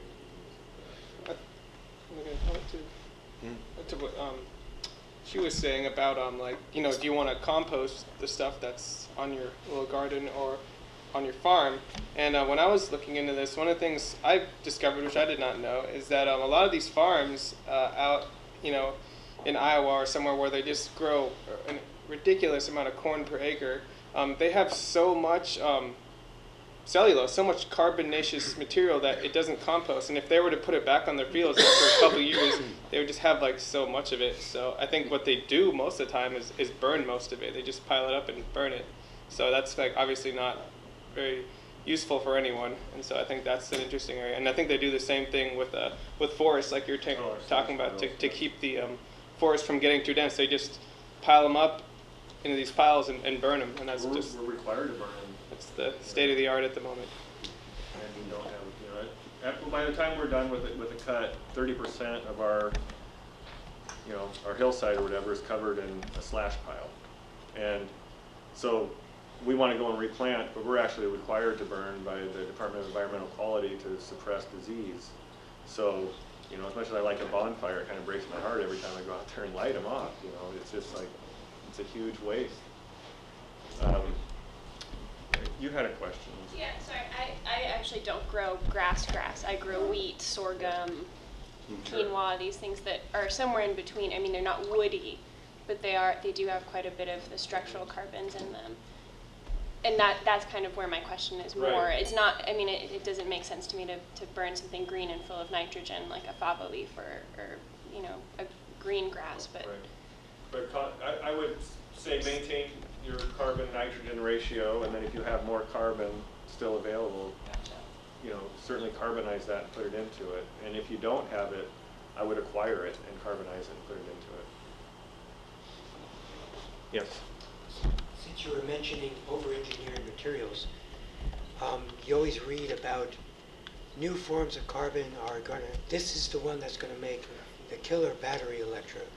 I'm gonna comment to, to what um, she was saying about um, like, you know, do you want to compost the stuff that's on your little garden or on your farm? And uh, when I was looking into this, one of the things I discovered, which I did not know, is that um, a lot of these farms uh, out, you know, in Iowa or somewhere where they just grow a ridiculous amount of corn per acre, um, they have so much um, cellulose, so much carbonaceous material that it doesn't compost. And if they were to put it back on their fields after a couple years, they would just have like so much of it. So I think what they do most of the time is, is burn most of it. They just pile it up and burn it. So that's like obviously not very useful for anyone. And so I think that's an interesting area. And I think they do the same thing with uh, with forests, like you're ta- Oh, talking about, to, to keep the um, forest from getting too dense. They just pile them up into these piles and, and burn them. And that's We're, just, we're required to burn them. that's the state of the art at the moment. And we don't have, you know, at, by the time we're done with it, with the cut, thirty percent of our, you know, our hillside or whatever is covered in a slash pile. And so we want to go and replant, but we're actually required to burn by the Department of Environmental Quality to suppress disease. So, you know, as much as I like a bonfire, it kind of breaks my heart every time I go out there and light them off. You know, it's just like, it's a huge waste. Um, you had a question. Yeah, sorry. I, I actually don't grow grass grass. I grow wheat, sorghum, Sure. quinoa, these things that are somewhere in between. I mean, they're not woody, but they are. They do have quite a bit of the structural carbons in them. And that that's kind of where my question is more. Right. It's not, I mean, it, it doesn't make sense to me to, to burn something green and full of nitrogen like a fava leaf or, or you know, a green grass, but. Right. But con- I, I would say maintain your carbon nitrogen ratio, and then if you have more carbon still available, you know, certainly carbonize that and put it into it. And if you don't have it, I would acquire it and carbonize it and put it into it. Yes. Since you were mentioning over-engineered materials, um, you always read about new forms of carbon are going to, this is the one that's going to make the killer battery electrode.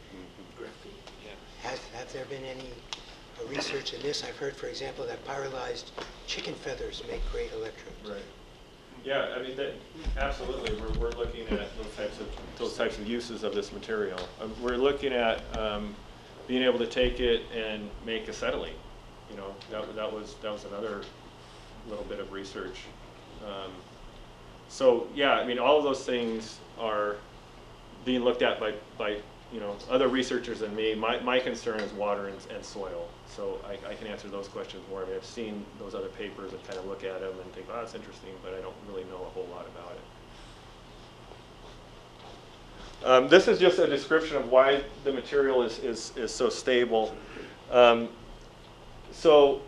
Has, have there been any uh, research in this? I've heard, for example, that pyrolyzed chicken feathers make great electrodes. Right. Yeah, I mean, that, absolutely. We're, we're looking at those types of those types of uses of this material. Um, we're looking at um, being able to take it and make acetylene. You know, that that was that was another little bit of research. Um, so yeah, I mean, all of those things are being looked at by by you know other researchers than me. My my concern is water and, and soil. So I, I can answer those questions more. I mean, I've seen those other papers and kind of look at them and think, oh, that's interesting, but I don't really know a whole lot about it. Um, this is just a description of why the material is, is, is so stable. Um, so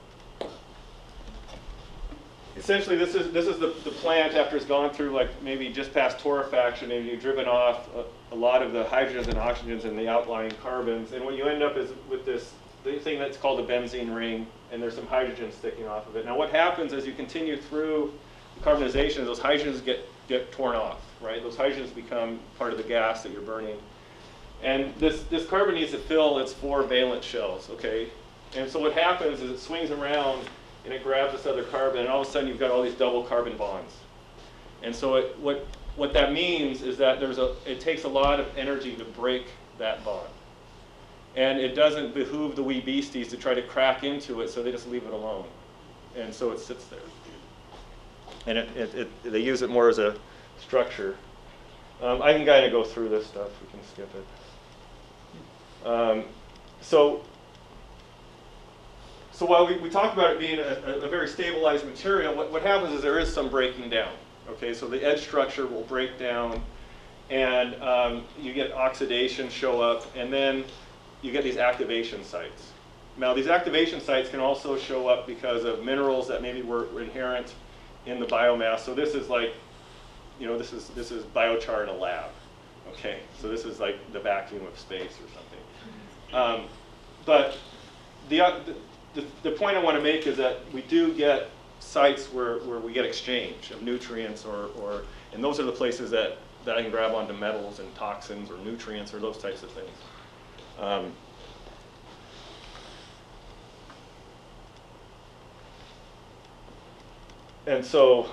essentially, this is, this is the, the plant after it's gone through like maybe just past torrefaction, and you've driven off a, a lot of the hydrogens and oxygens and the outlying carbons. And what you end up is with this the thing that's called a benzene ring, and there's some hydrogen sticking off of it. Now what happens as you continue through carbonization, those hydrogens get, get torn off, right? Those hydrogens become part of the gas that you're burning. And this, this carbon needs to fill its four valent shells, okay? And so what happens is it swings around and it grabs this other carbon, and all of a sudden you've got all these double carbon bonds. And so it, what, what that means is that there's a, it takes a lot of energy to break that bond. And it doesn't behoove the wee beasties to try to crack into it, so they just leave it alone. And so it sits there. And it, it, it, they use it more as a structure. Um, I can kind of go through this stuff. We can skip it. Um, so, so while we, we talk about it being a, a, a very stabilized material, what, what happens is there is some breaking down. Okay, so the edge structure will break down, and um, you get oxidation show up, and then you get these activation sites. Now these activation sites can also show up because of minerals that maybe were, were inherent in the biomass. So this is like, you know, this is this is biochar in a lab. Okay, so this is like the vacuum of space or something. Um, but the, uh, the the point I want to make is that we do get sites where, where we get exchange of nutrients, or or and those are the places that that I can grab onto metals and toxins or nutrients or those types of things. Um, and so,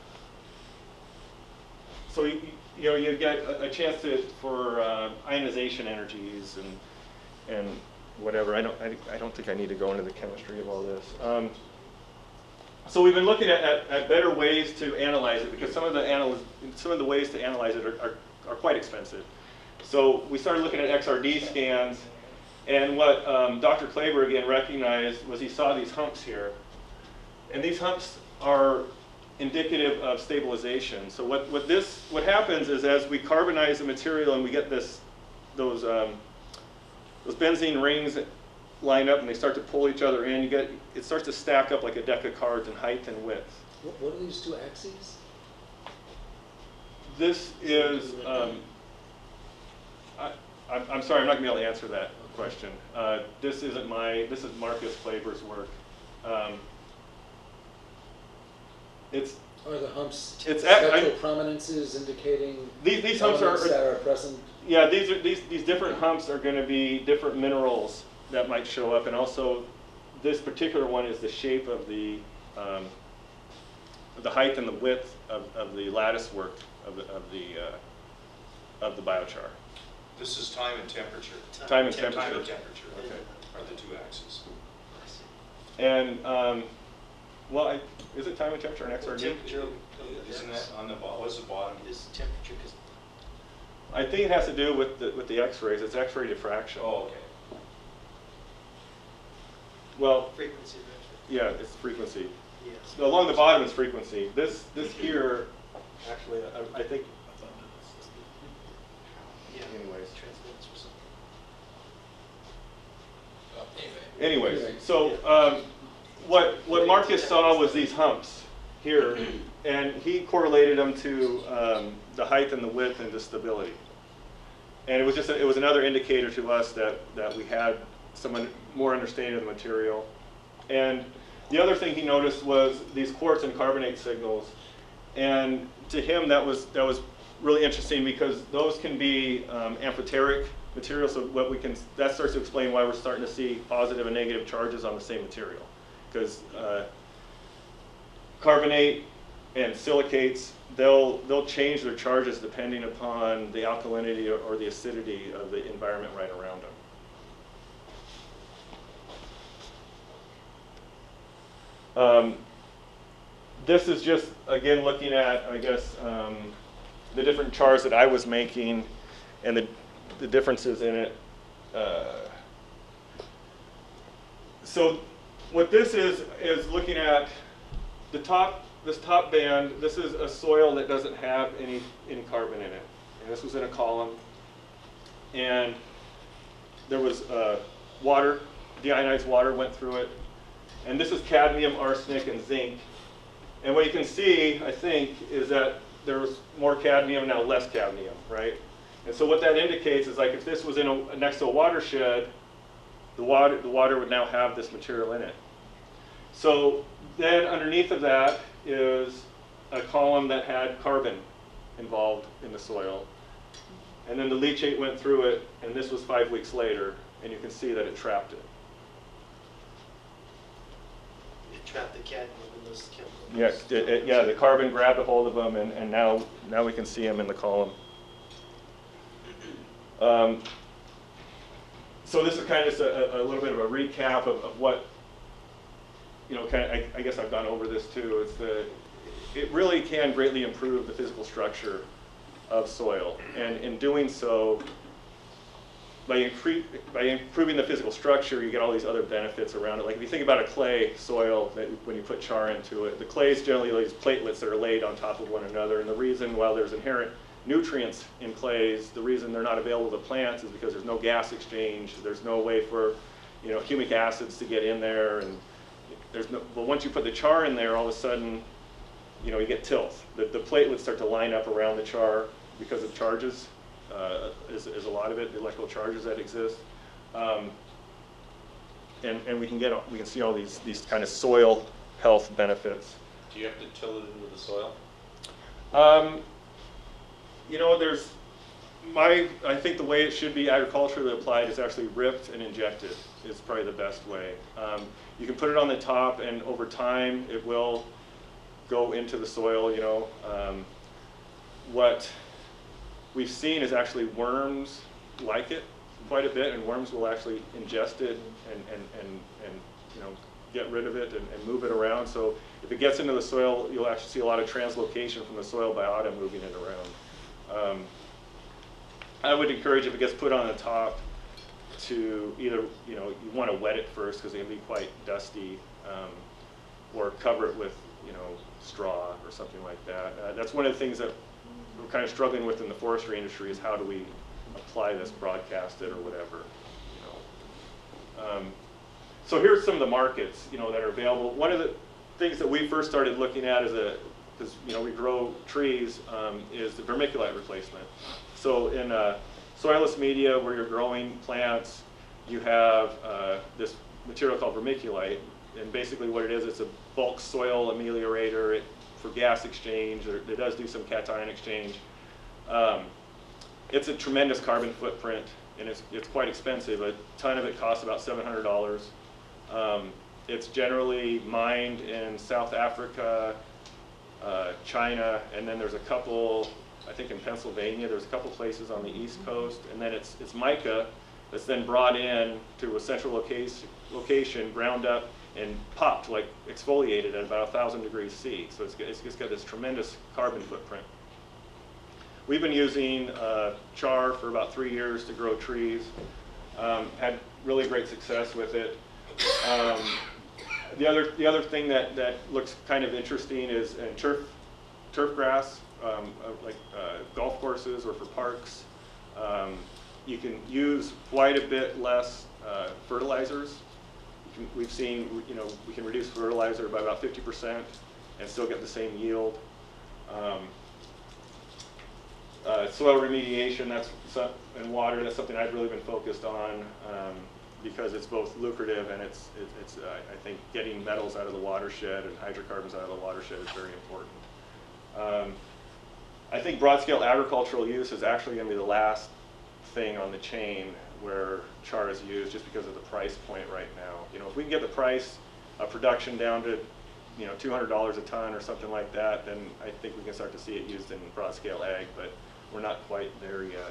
so you, you know, you get a, a chance to for uh, ionization energies and and whatever. I don't, I, I don't think I need to go into the chemistry of all this. Um, so we've been looking at, at, at better ways to analyze it, because some of the anal some of the ways to analyze it are, are, are quite expensive. So we started looking at X R D scans, and what um, Doctor Kleber again recognized was he saw these humps here. And these humps are indicative of stabilization. So what, what, this, what happens is as we carbonize the material and we get this, those, um, those benzene rings line up and they start to pull each other in, you get, it starts to stack up like a deck of cards in height and width. What, what are these two axes? This is, um, I, I'm, I'm sorry, I'm not going to be able to answer that question. Uh, this isn't my, this is Marcus Kleber's work. Um, it's, Are the humps It's spectral I- prominences indicating these, these humps are, elements that are present? yeah, these, are, these, these different humps are going to be different minerals that might show up, and also this particular one is the shape of the, um, the height and the width of, of the lattice work of the, of the, uh, of the biochar. This is time and temperature. Time and Time temperature. and temperature Okay. are the two axes. And, um, well, I, is it time and temperature and X R D? Temperature. Isn't that on the bottom? What's the bottom? Is temperature, because I think it has to do with the, with the X-rays. It's X-ray diffraction. Oh, okay. Well, frequency of X-ray. yeah, it's frequency. Yes. So along the bottom is frequency. This, this here, actually, I, I think, Yeah. anyways. Transmittance or something. Anyways, so um, what, what Marcus saw was these humps here, and he correlated them to um, the height and the width and the stability. And it was just a, it was another indicator to us that, that we had some un more understanding of the material. And the other thing he noticed was these quartz and carbonate signals. And to him, that was, that was really interesting because those can be um, amphoteric materials. So what we can, that starts to explain why we're starting to see positive and negative charges on the same material. Because uh, carbonate and silicates, they'll, they'll change their charges depending upon the alkalinity or, or the acidity of the environment right around them. Um, this is just, again, looking at, I guess, um, the different chars that I was making and the, the differences in it. Uh, so what this is, is looking at the top, this top band. This is a soil that doesn't have any, any carbon in it. And this was in a column. And there was uh, water, deionized water went through it. And this is cadmium, arsenic, and zinc. And what you can see, I think, is that there's more cadmium, now less cadmium, right? And so what that indicates is like if this was in a, next to a watershed, the water, the water would now have this material in it. So then underneath of that is a column that had carbon involved in the soil. And then the leachate went through it, and this was five weeks later, and you can see that it trapped it. It trapped the cadmium in those chemicals. Yeah, it, it, yeah, the carbon grabbed a hold of them, and, and now, now we can see them in the column. Um, so this is kind of just a, a little bit of a recap of, of what, you know, kind of, I, I guess I've gone over this too. It's the, it really can greatly improve the physical structure of soil. And in doing so, by, impre by improving the physical structure, you get all these other benefits around it. Like if you think about a clay soil, that when you put char into it, the clay is generally these platelets that are laid on top of one another. And the reason, while there's inherent nutrients in clays, the reason they're not available to plants is because there's no gas exchange. There's no way for, you know, humic acids to get in there. And there's no, but once you put the char in there, all of a sudden, you know, you get tilth. The, the platelets start to line up around the char because of charges. Uh, is, is a lot of it, the electrical charges that exist. Um, and, and we can get, we can see all these, these kind of soil health benefits. Do you have to till it into the soil? Um, you know, there's, my, I think the way it should be agriculturally applied is actually ripped and injected is probably the best way. Um, you can put it on the top, and over time it will go into the soil, you know. Um, what we've seen is actually worms like it quite a bit, and worms will actually ingest it and, and, and, and you know, get rid of it and, and move it around. So if it gets into the soil, you'll actually see a lot of translocation from the soil biota moving it around. Um, I would encourage, if it gets put on the top, to either, you know, you want to wet it first because it can be quite dusty, um, or cover it with, you know, straw or something like that. Uh, that's one of the things that we're kind of struggling with in the forestry industry, is how do we apply this, broadcast it, or whatever, you know. Um, so here's some of the markets, you know, that are available. One of the things that we first started looking at as a, because, you know, we grow trees, um, is the vermiculite replacement. So in uh, soilless media where you're growing plants, you have uh, this material called vermiculite, and basically what it is, it's a bulk soil ameliorator. It, for gas exchange, or it does do some cation exchange. Um, it's a tremendous carbon footprint, and it's, it's quite expensive. A ton of it costs about seven hundred dollars. Um, it's generally mined in South Africa, uh, China, and then there's a couple, I think in Pennsylvania, there's a couple places on the East Coast, and then it's, it's mica that's then brought in to a central location, location, ground up, and popped, like exfoliated at about one thousand degrees C. So it's, it's, it's got this tremendous carbon footprint. We've been using uh, char for about three years to grow trees. Um, had really great success with it. Um, the other the other thing that, that looks kind of interesting is in turf turf grass, um, uh, like uh, golf courses or for parks. Um, you can use quite a bit less uh, fertilizers. We've seen, you know, we can reduce fertilizer by about fifty percent and still get the same yield. Um, uh, soil remediation, that's some, and water, that's something I've really been focused on. Um, because it's both lucrative and it's, it, it's uh, I think getting metals out of the watershed and hydrocarbons out of the watershed is very important. Um, I think broad-scale agricultural use is actually going to be the last thing on the chain where char is used, just because of the price point right now. You know, if we can get the price of production down to, you know, two hundred dollars a ton or something like that, then I think we can start to see it used in broad-scale ag, but we're not quite there yet.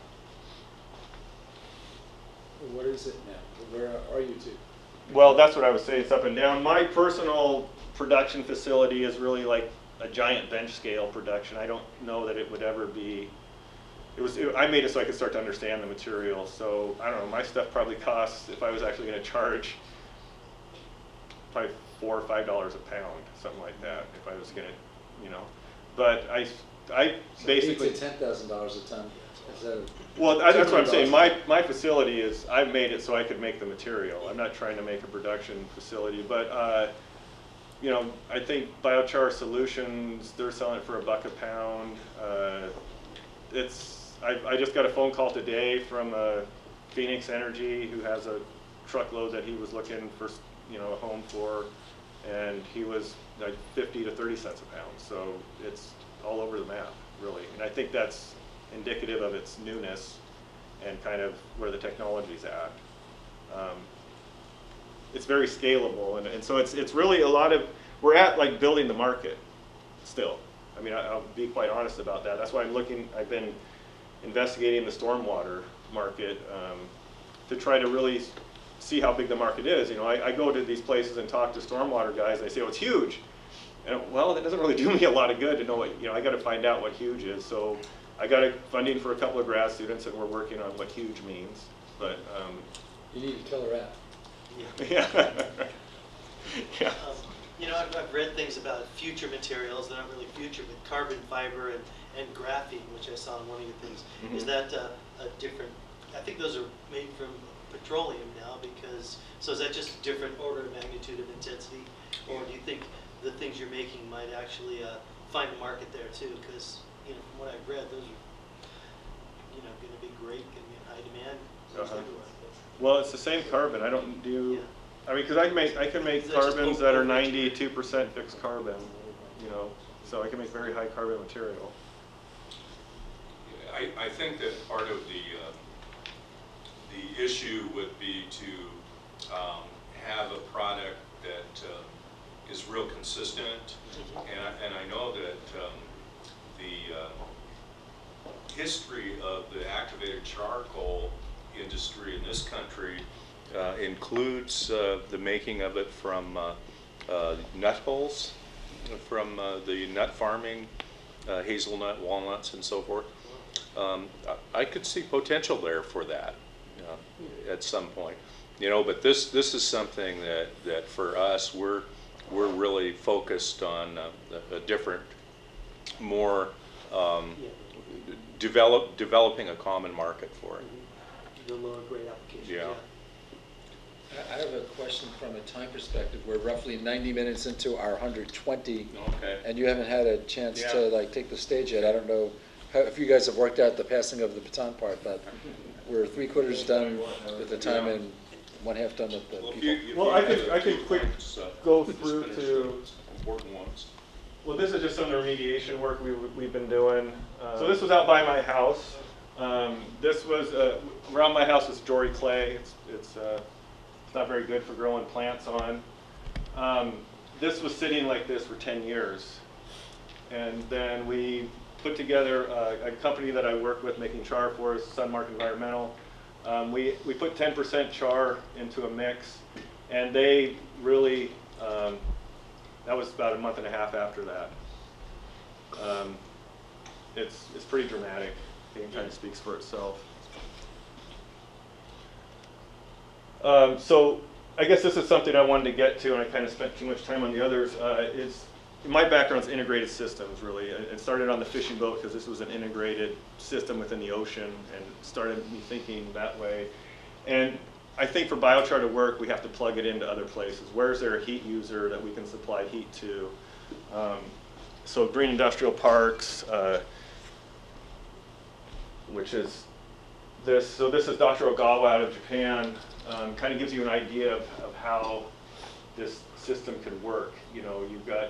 What is it now? Where are you two? Well, that's what I was saying, it's up and down. My personal production facility is really like a giant bench scale production. I don't know that it would ever be, it was, it, I made it so I could start to understand the material. So I don't know, my stuff probably costs, if I was actually going to charge, probably four or five dollars a pound, something like that, if I was going to, you know. But I, I So basically. eight to ten thousand dollars a ton. Is that a, Well, I- that's what I'm saying. My, my facility is, I've made it so I could make the material. I'm not trying to make a production facility, but, uh, you know, I think Biochar Solutions, they're selling it for a buck a pound. Uh, it's, I, I just got a phone call today from uh, Phoenix Energy, who has a truckload that he was looking for, you know, a home for, and he was like fifty to thirty cents a pound. So it's all over the map, really. And I think that's indicative of its newness and kind of where the technology's at. Um, it's very scalable, and, and so it's it's really a lot of, we're at like building the market still. I mean, I, I'll be quite honest about that. That's why I'm looking, I've been investigating the stormwater market um, to try to really see how big the market is. You know, I, I go to these places and talk to stormwater guys, and they say, oh, it's huge. And well, that doesn't really do me a lot of good to know what, you know, I got to find out what huge is. So I got a funding for a couple of grad students, and we're working on what huge means. But um, you need a killer app. yeah, yeah. Um, you know, I've, I've read things about future materials. They're not really future, but carbon fiber and, and graphene, which I saw in one of your things. Mm-hmm. Is that uh, a different, I think those are made from petroleum now, because, so is that just a different order of magnitude of intensity? Or do you think the things you're making might actually uh, find a market there too? Because, you know, from what I've read, those are, you know, going to be great, going to be in high demand. Uh-huh. Well, it's the same carbon. I don't do, Yeah. I mean, because I can make, I can make Is that just carbons O- that are O- ninety-two percent fixed carbon, you know, so I can make very high carbon material. I, I think that part of the, uh, the issue would be to um, have a product that uh, is real consistent. And I, and I know that um, the uh, history of the activated charcoal industry in this country uh, includes uh, the making of it from uh, uh, nut hulls, from uh, the nut farming, uh, hazelnut, walnuts, and so forth. Um, I, I could see potential there for that uh, at some point, you know. But this this is something that that for us we're we're really focused on uh, a, a different, more um, develop developing a common market for it. The lower grade applications. Yeah. I have a question from a time perspective. We're roughly ninety minutes into our one hundred twenty, Okay. and you haven't had a chance Yeah. to like take the stage yet. I don't know how, if you guys have worked out the passing of the baton part, but we're three quarters done with the time Yeah. and one half done with the Well, if people. you- if Well, you I have could- a I could few quick points, uh, go just through finish to- the important ones. Well, this is just some of the remediation work we, we've been doing. Uh, so this was out by my house. Um, this was, uh, around my house is Jory clay. It's, it's, uh, it's not very good for growing plants on. Um, this was sitting like this for ten years. And then we put together a, a company that I work with making char for us, Sunmark Environmental. Um, we, we put ten percent char into a mix, and they really, um, that was about a month and a half after that. Um, it's, it's pretty dramatic. I think it kind of speaks for itself. Um, so I guess this is something I wanted to get to, and I kind of spent too much time on the others. Uh, is my background's integrated systems, really. It it started on the fishing boat because this was an integrated system within the ocean, and started me thinking that way. And I think for biochar to work, we have to plug it into other places. Where is there a heat user that we can supply heat to? Um, so green industrial parks, uh, which is this, so this is Doctor Ogawa out of Japan, um, kind of gives you an idea of, of how this system could work. You know, you've got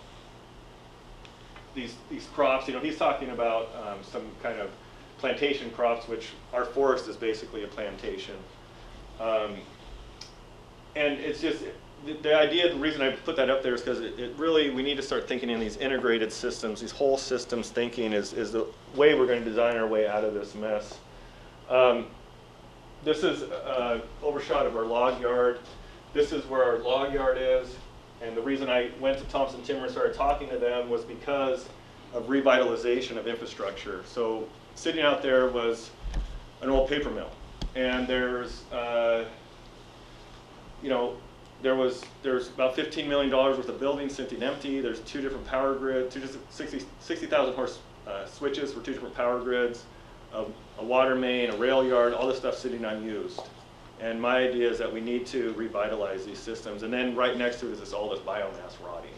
these, these crops, you know, he's talking about um, some kind of plantation crops, which our forest is basically a plantation. Um, and it's just, the, the idea, the reason I put that up there is because it, it really, we need to start thinking in these integrated systems, these whole systems thinking is, is the way we're going to design our way out of this mess. Um, this is an overshot of our log yard. This is where our log yard is. And the reason I went to Thompson Timber and started talking to them was because of revitalization of infrastructure. So sitting out there was an old paper mill. And there's, uh, you know, there was there's about fifteen million dollars worth of buildings sitting empty. There's two different power grids, two sixty thousand horse uh, switches for two different power grids, a, a water main, a rail yard, all this stuff sitting unused. And my idea is that we need to revitalize these systems. And then right next to it is this, all this biomass rotting.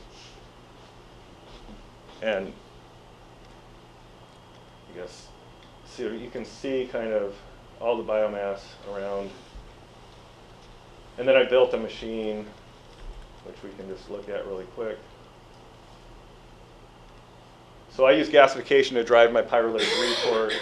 And I guess, so you can see kind of all the biomass around. And then I built a machine, which we can just look at really quick. So I use gasification to drive my pyrolytic retort.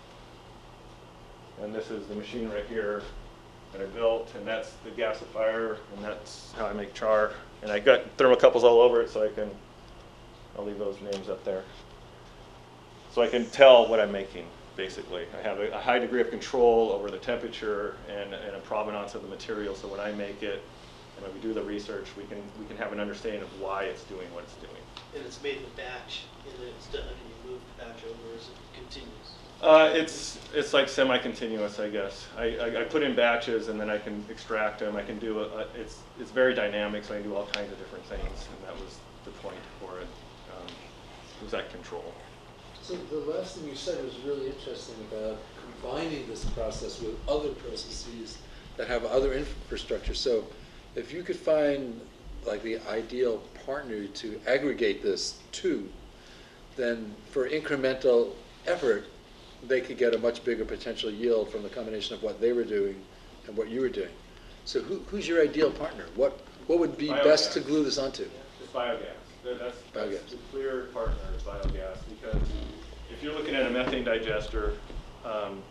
And this is the machine right here that I built, and that's the gasifier, and that's how I make char. And I got thermocouples all over it, so I can, I'll leave those names up there. So I can tell what I'm making, basically. I have a, a high degree of control over the temperature and, and a provenance of the material, so when I make it, and when we do the research, we can, we can have an understanding of why it's doing what it's doing. And it's made in a batch, and then it's done, and you move the batch over as it continues. Uh, it's it's like semi-continuous, I guess. I, I, I put in batches and then I can extract them. I can do a, a, it's it's very dynamic, so I can do all kinds of different things, and that was the point for it. Um, it was that control. So the last thing you said was really interesting about combining this process with other processes that have other infrastructure. So if you could find like the ideal partner to aggregate this to, then for incremental effort, they could get a much bigger potential yield from the combination of what they were doing and what you were doing. So who, who's your ideal partner? What what would be Biogas. best to glue this onto? It's biogas. That- That's, that's Biogas. the clear partner is biogas, because if you're looking at a methane digester, um,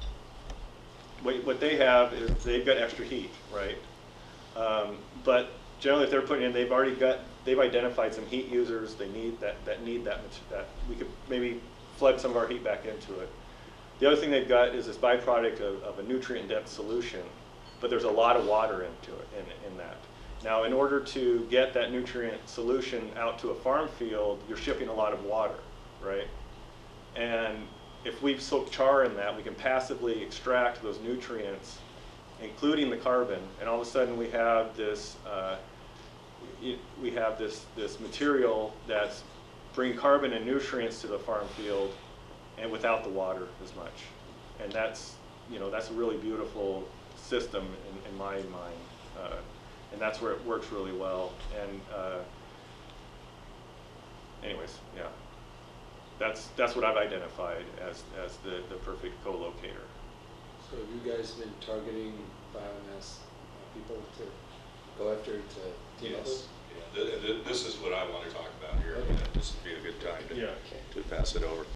what, what they have is they've got extra heat, right? Um, but generally, if they're putting in, they've already got, they've identified some heat users they need that that need that that we could maybe flood some of our heat back into it. The other thing they've got is this byproduct of, of a nutrient-dense solution, but there's a lot of water into it, in, in that. Now, in order to get that nutrient solution out to a farm field, you're shipping a lot of water, right? And if we soak char in that, we can passively extract those nutrients, including the carbon, and all of a sudden we have this, uh, we have this, this material that's bringing carbon and nutrients to the farm field, and without the water as much. And that's, you know, that's a really beautiful system in, in my mind. Uh, and that's where it works really well. And uh, anyways, yeah. That's, that's what I've identified as, as the, the perfect co-locator. So have you guys been targeting biomass uh, people to go after to team up with? Yeah, th th this is what I want to talk about here. Okay. This would be a good time to, Yeah. to pass it over.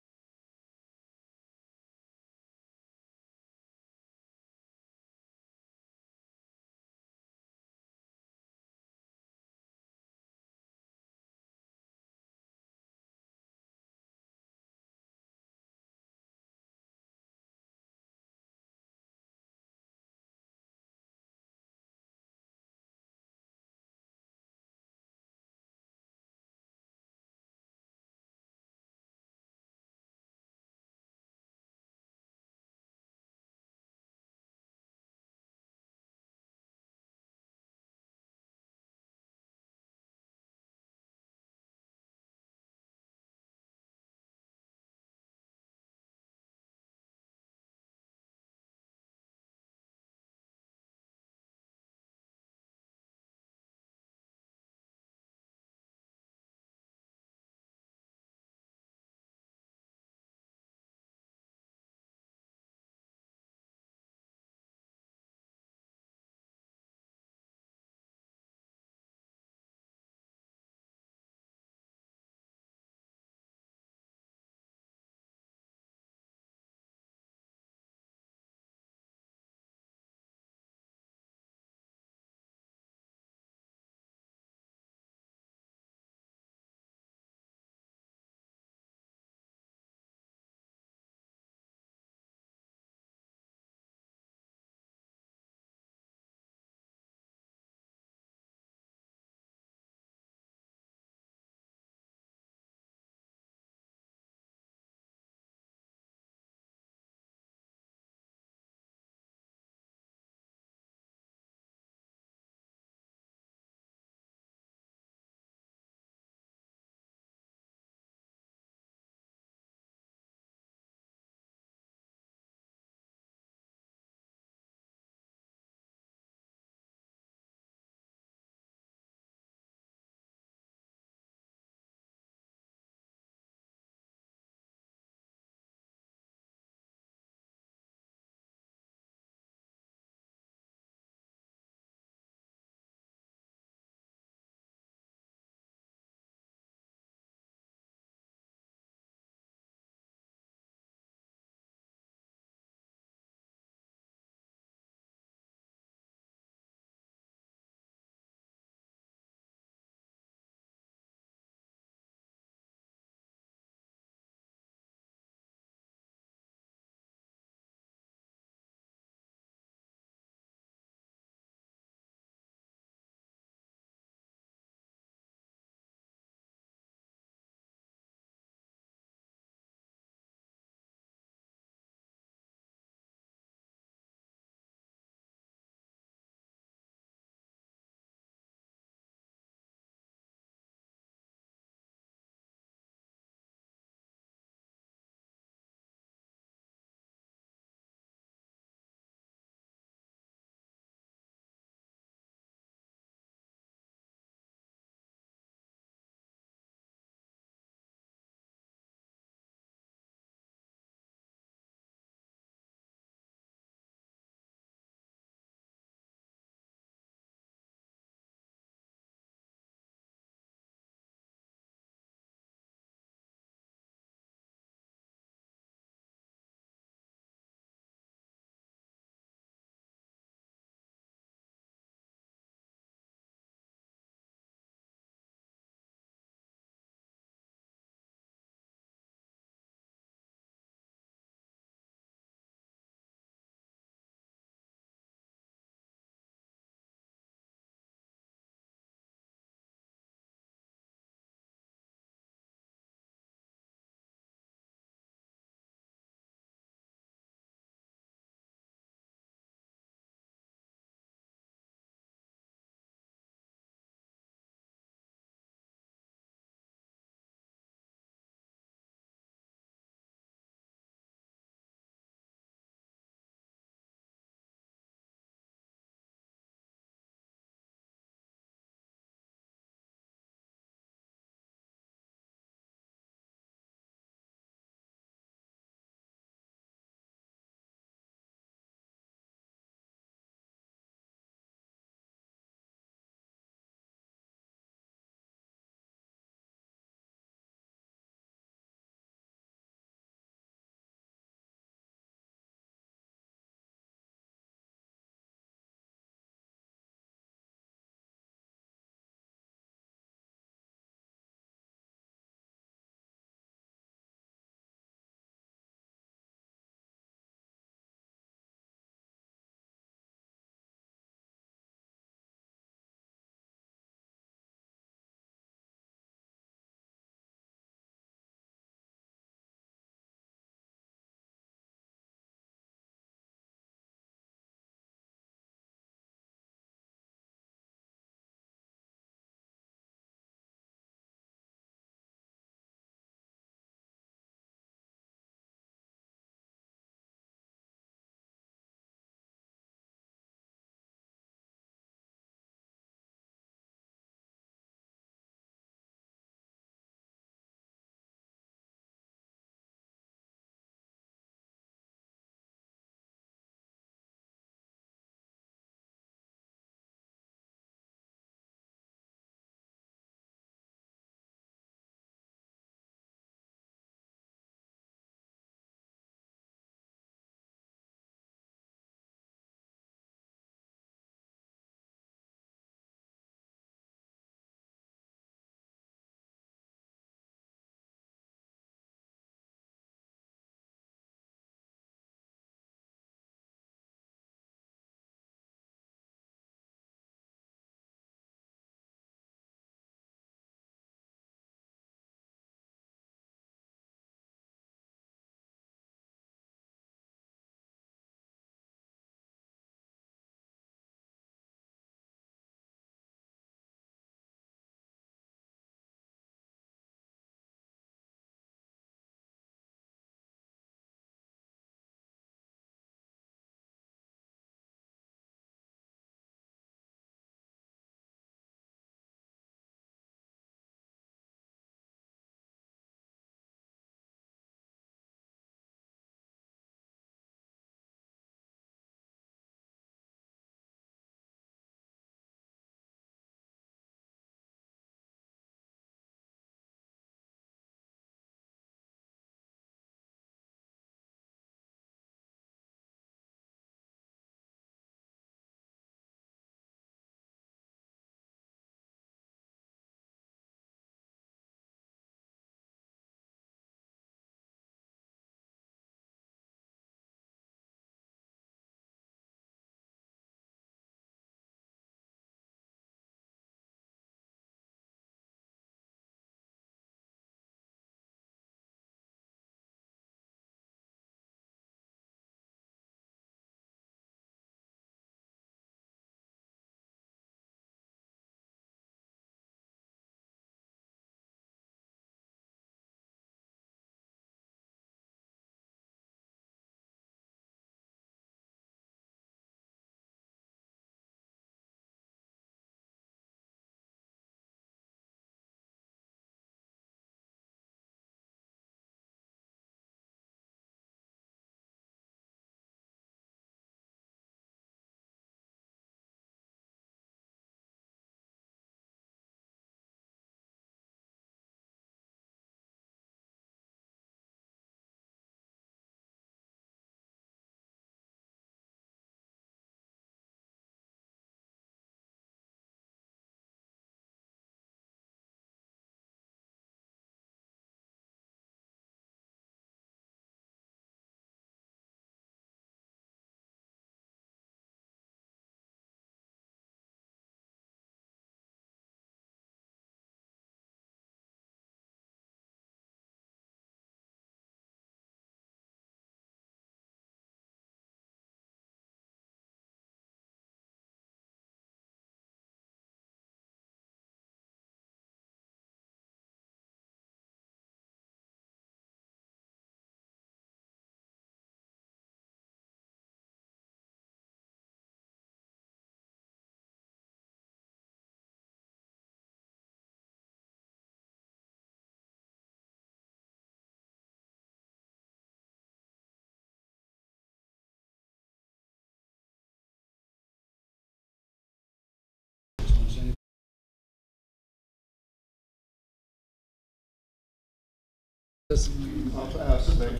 This- I'll ask.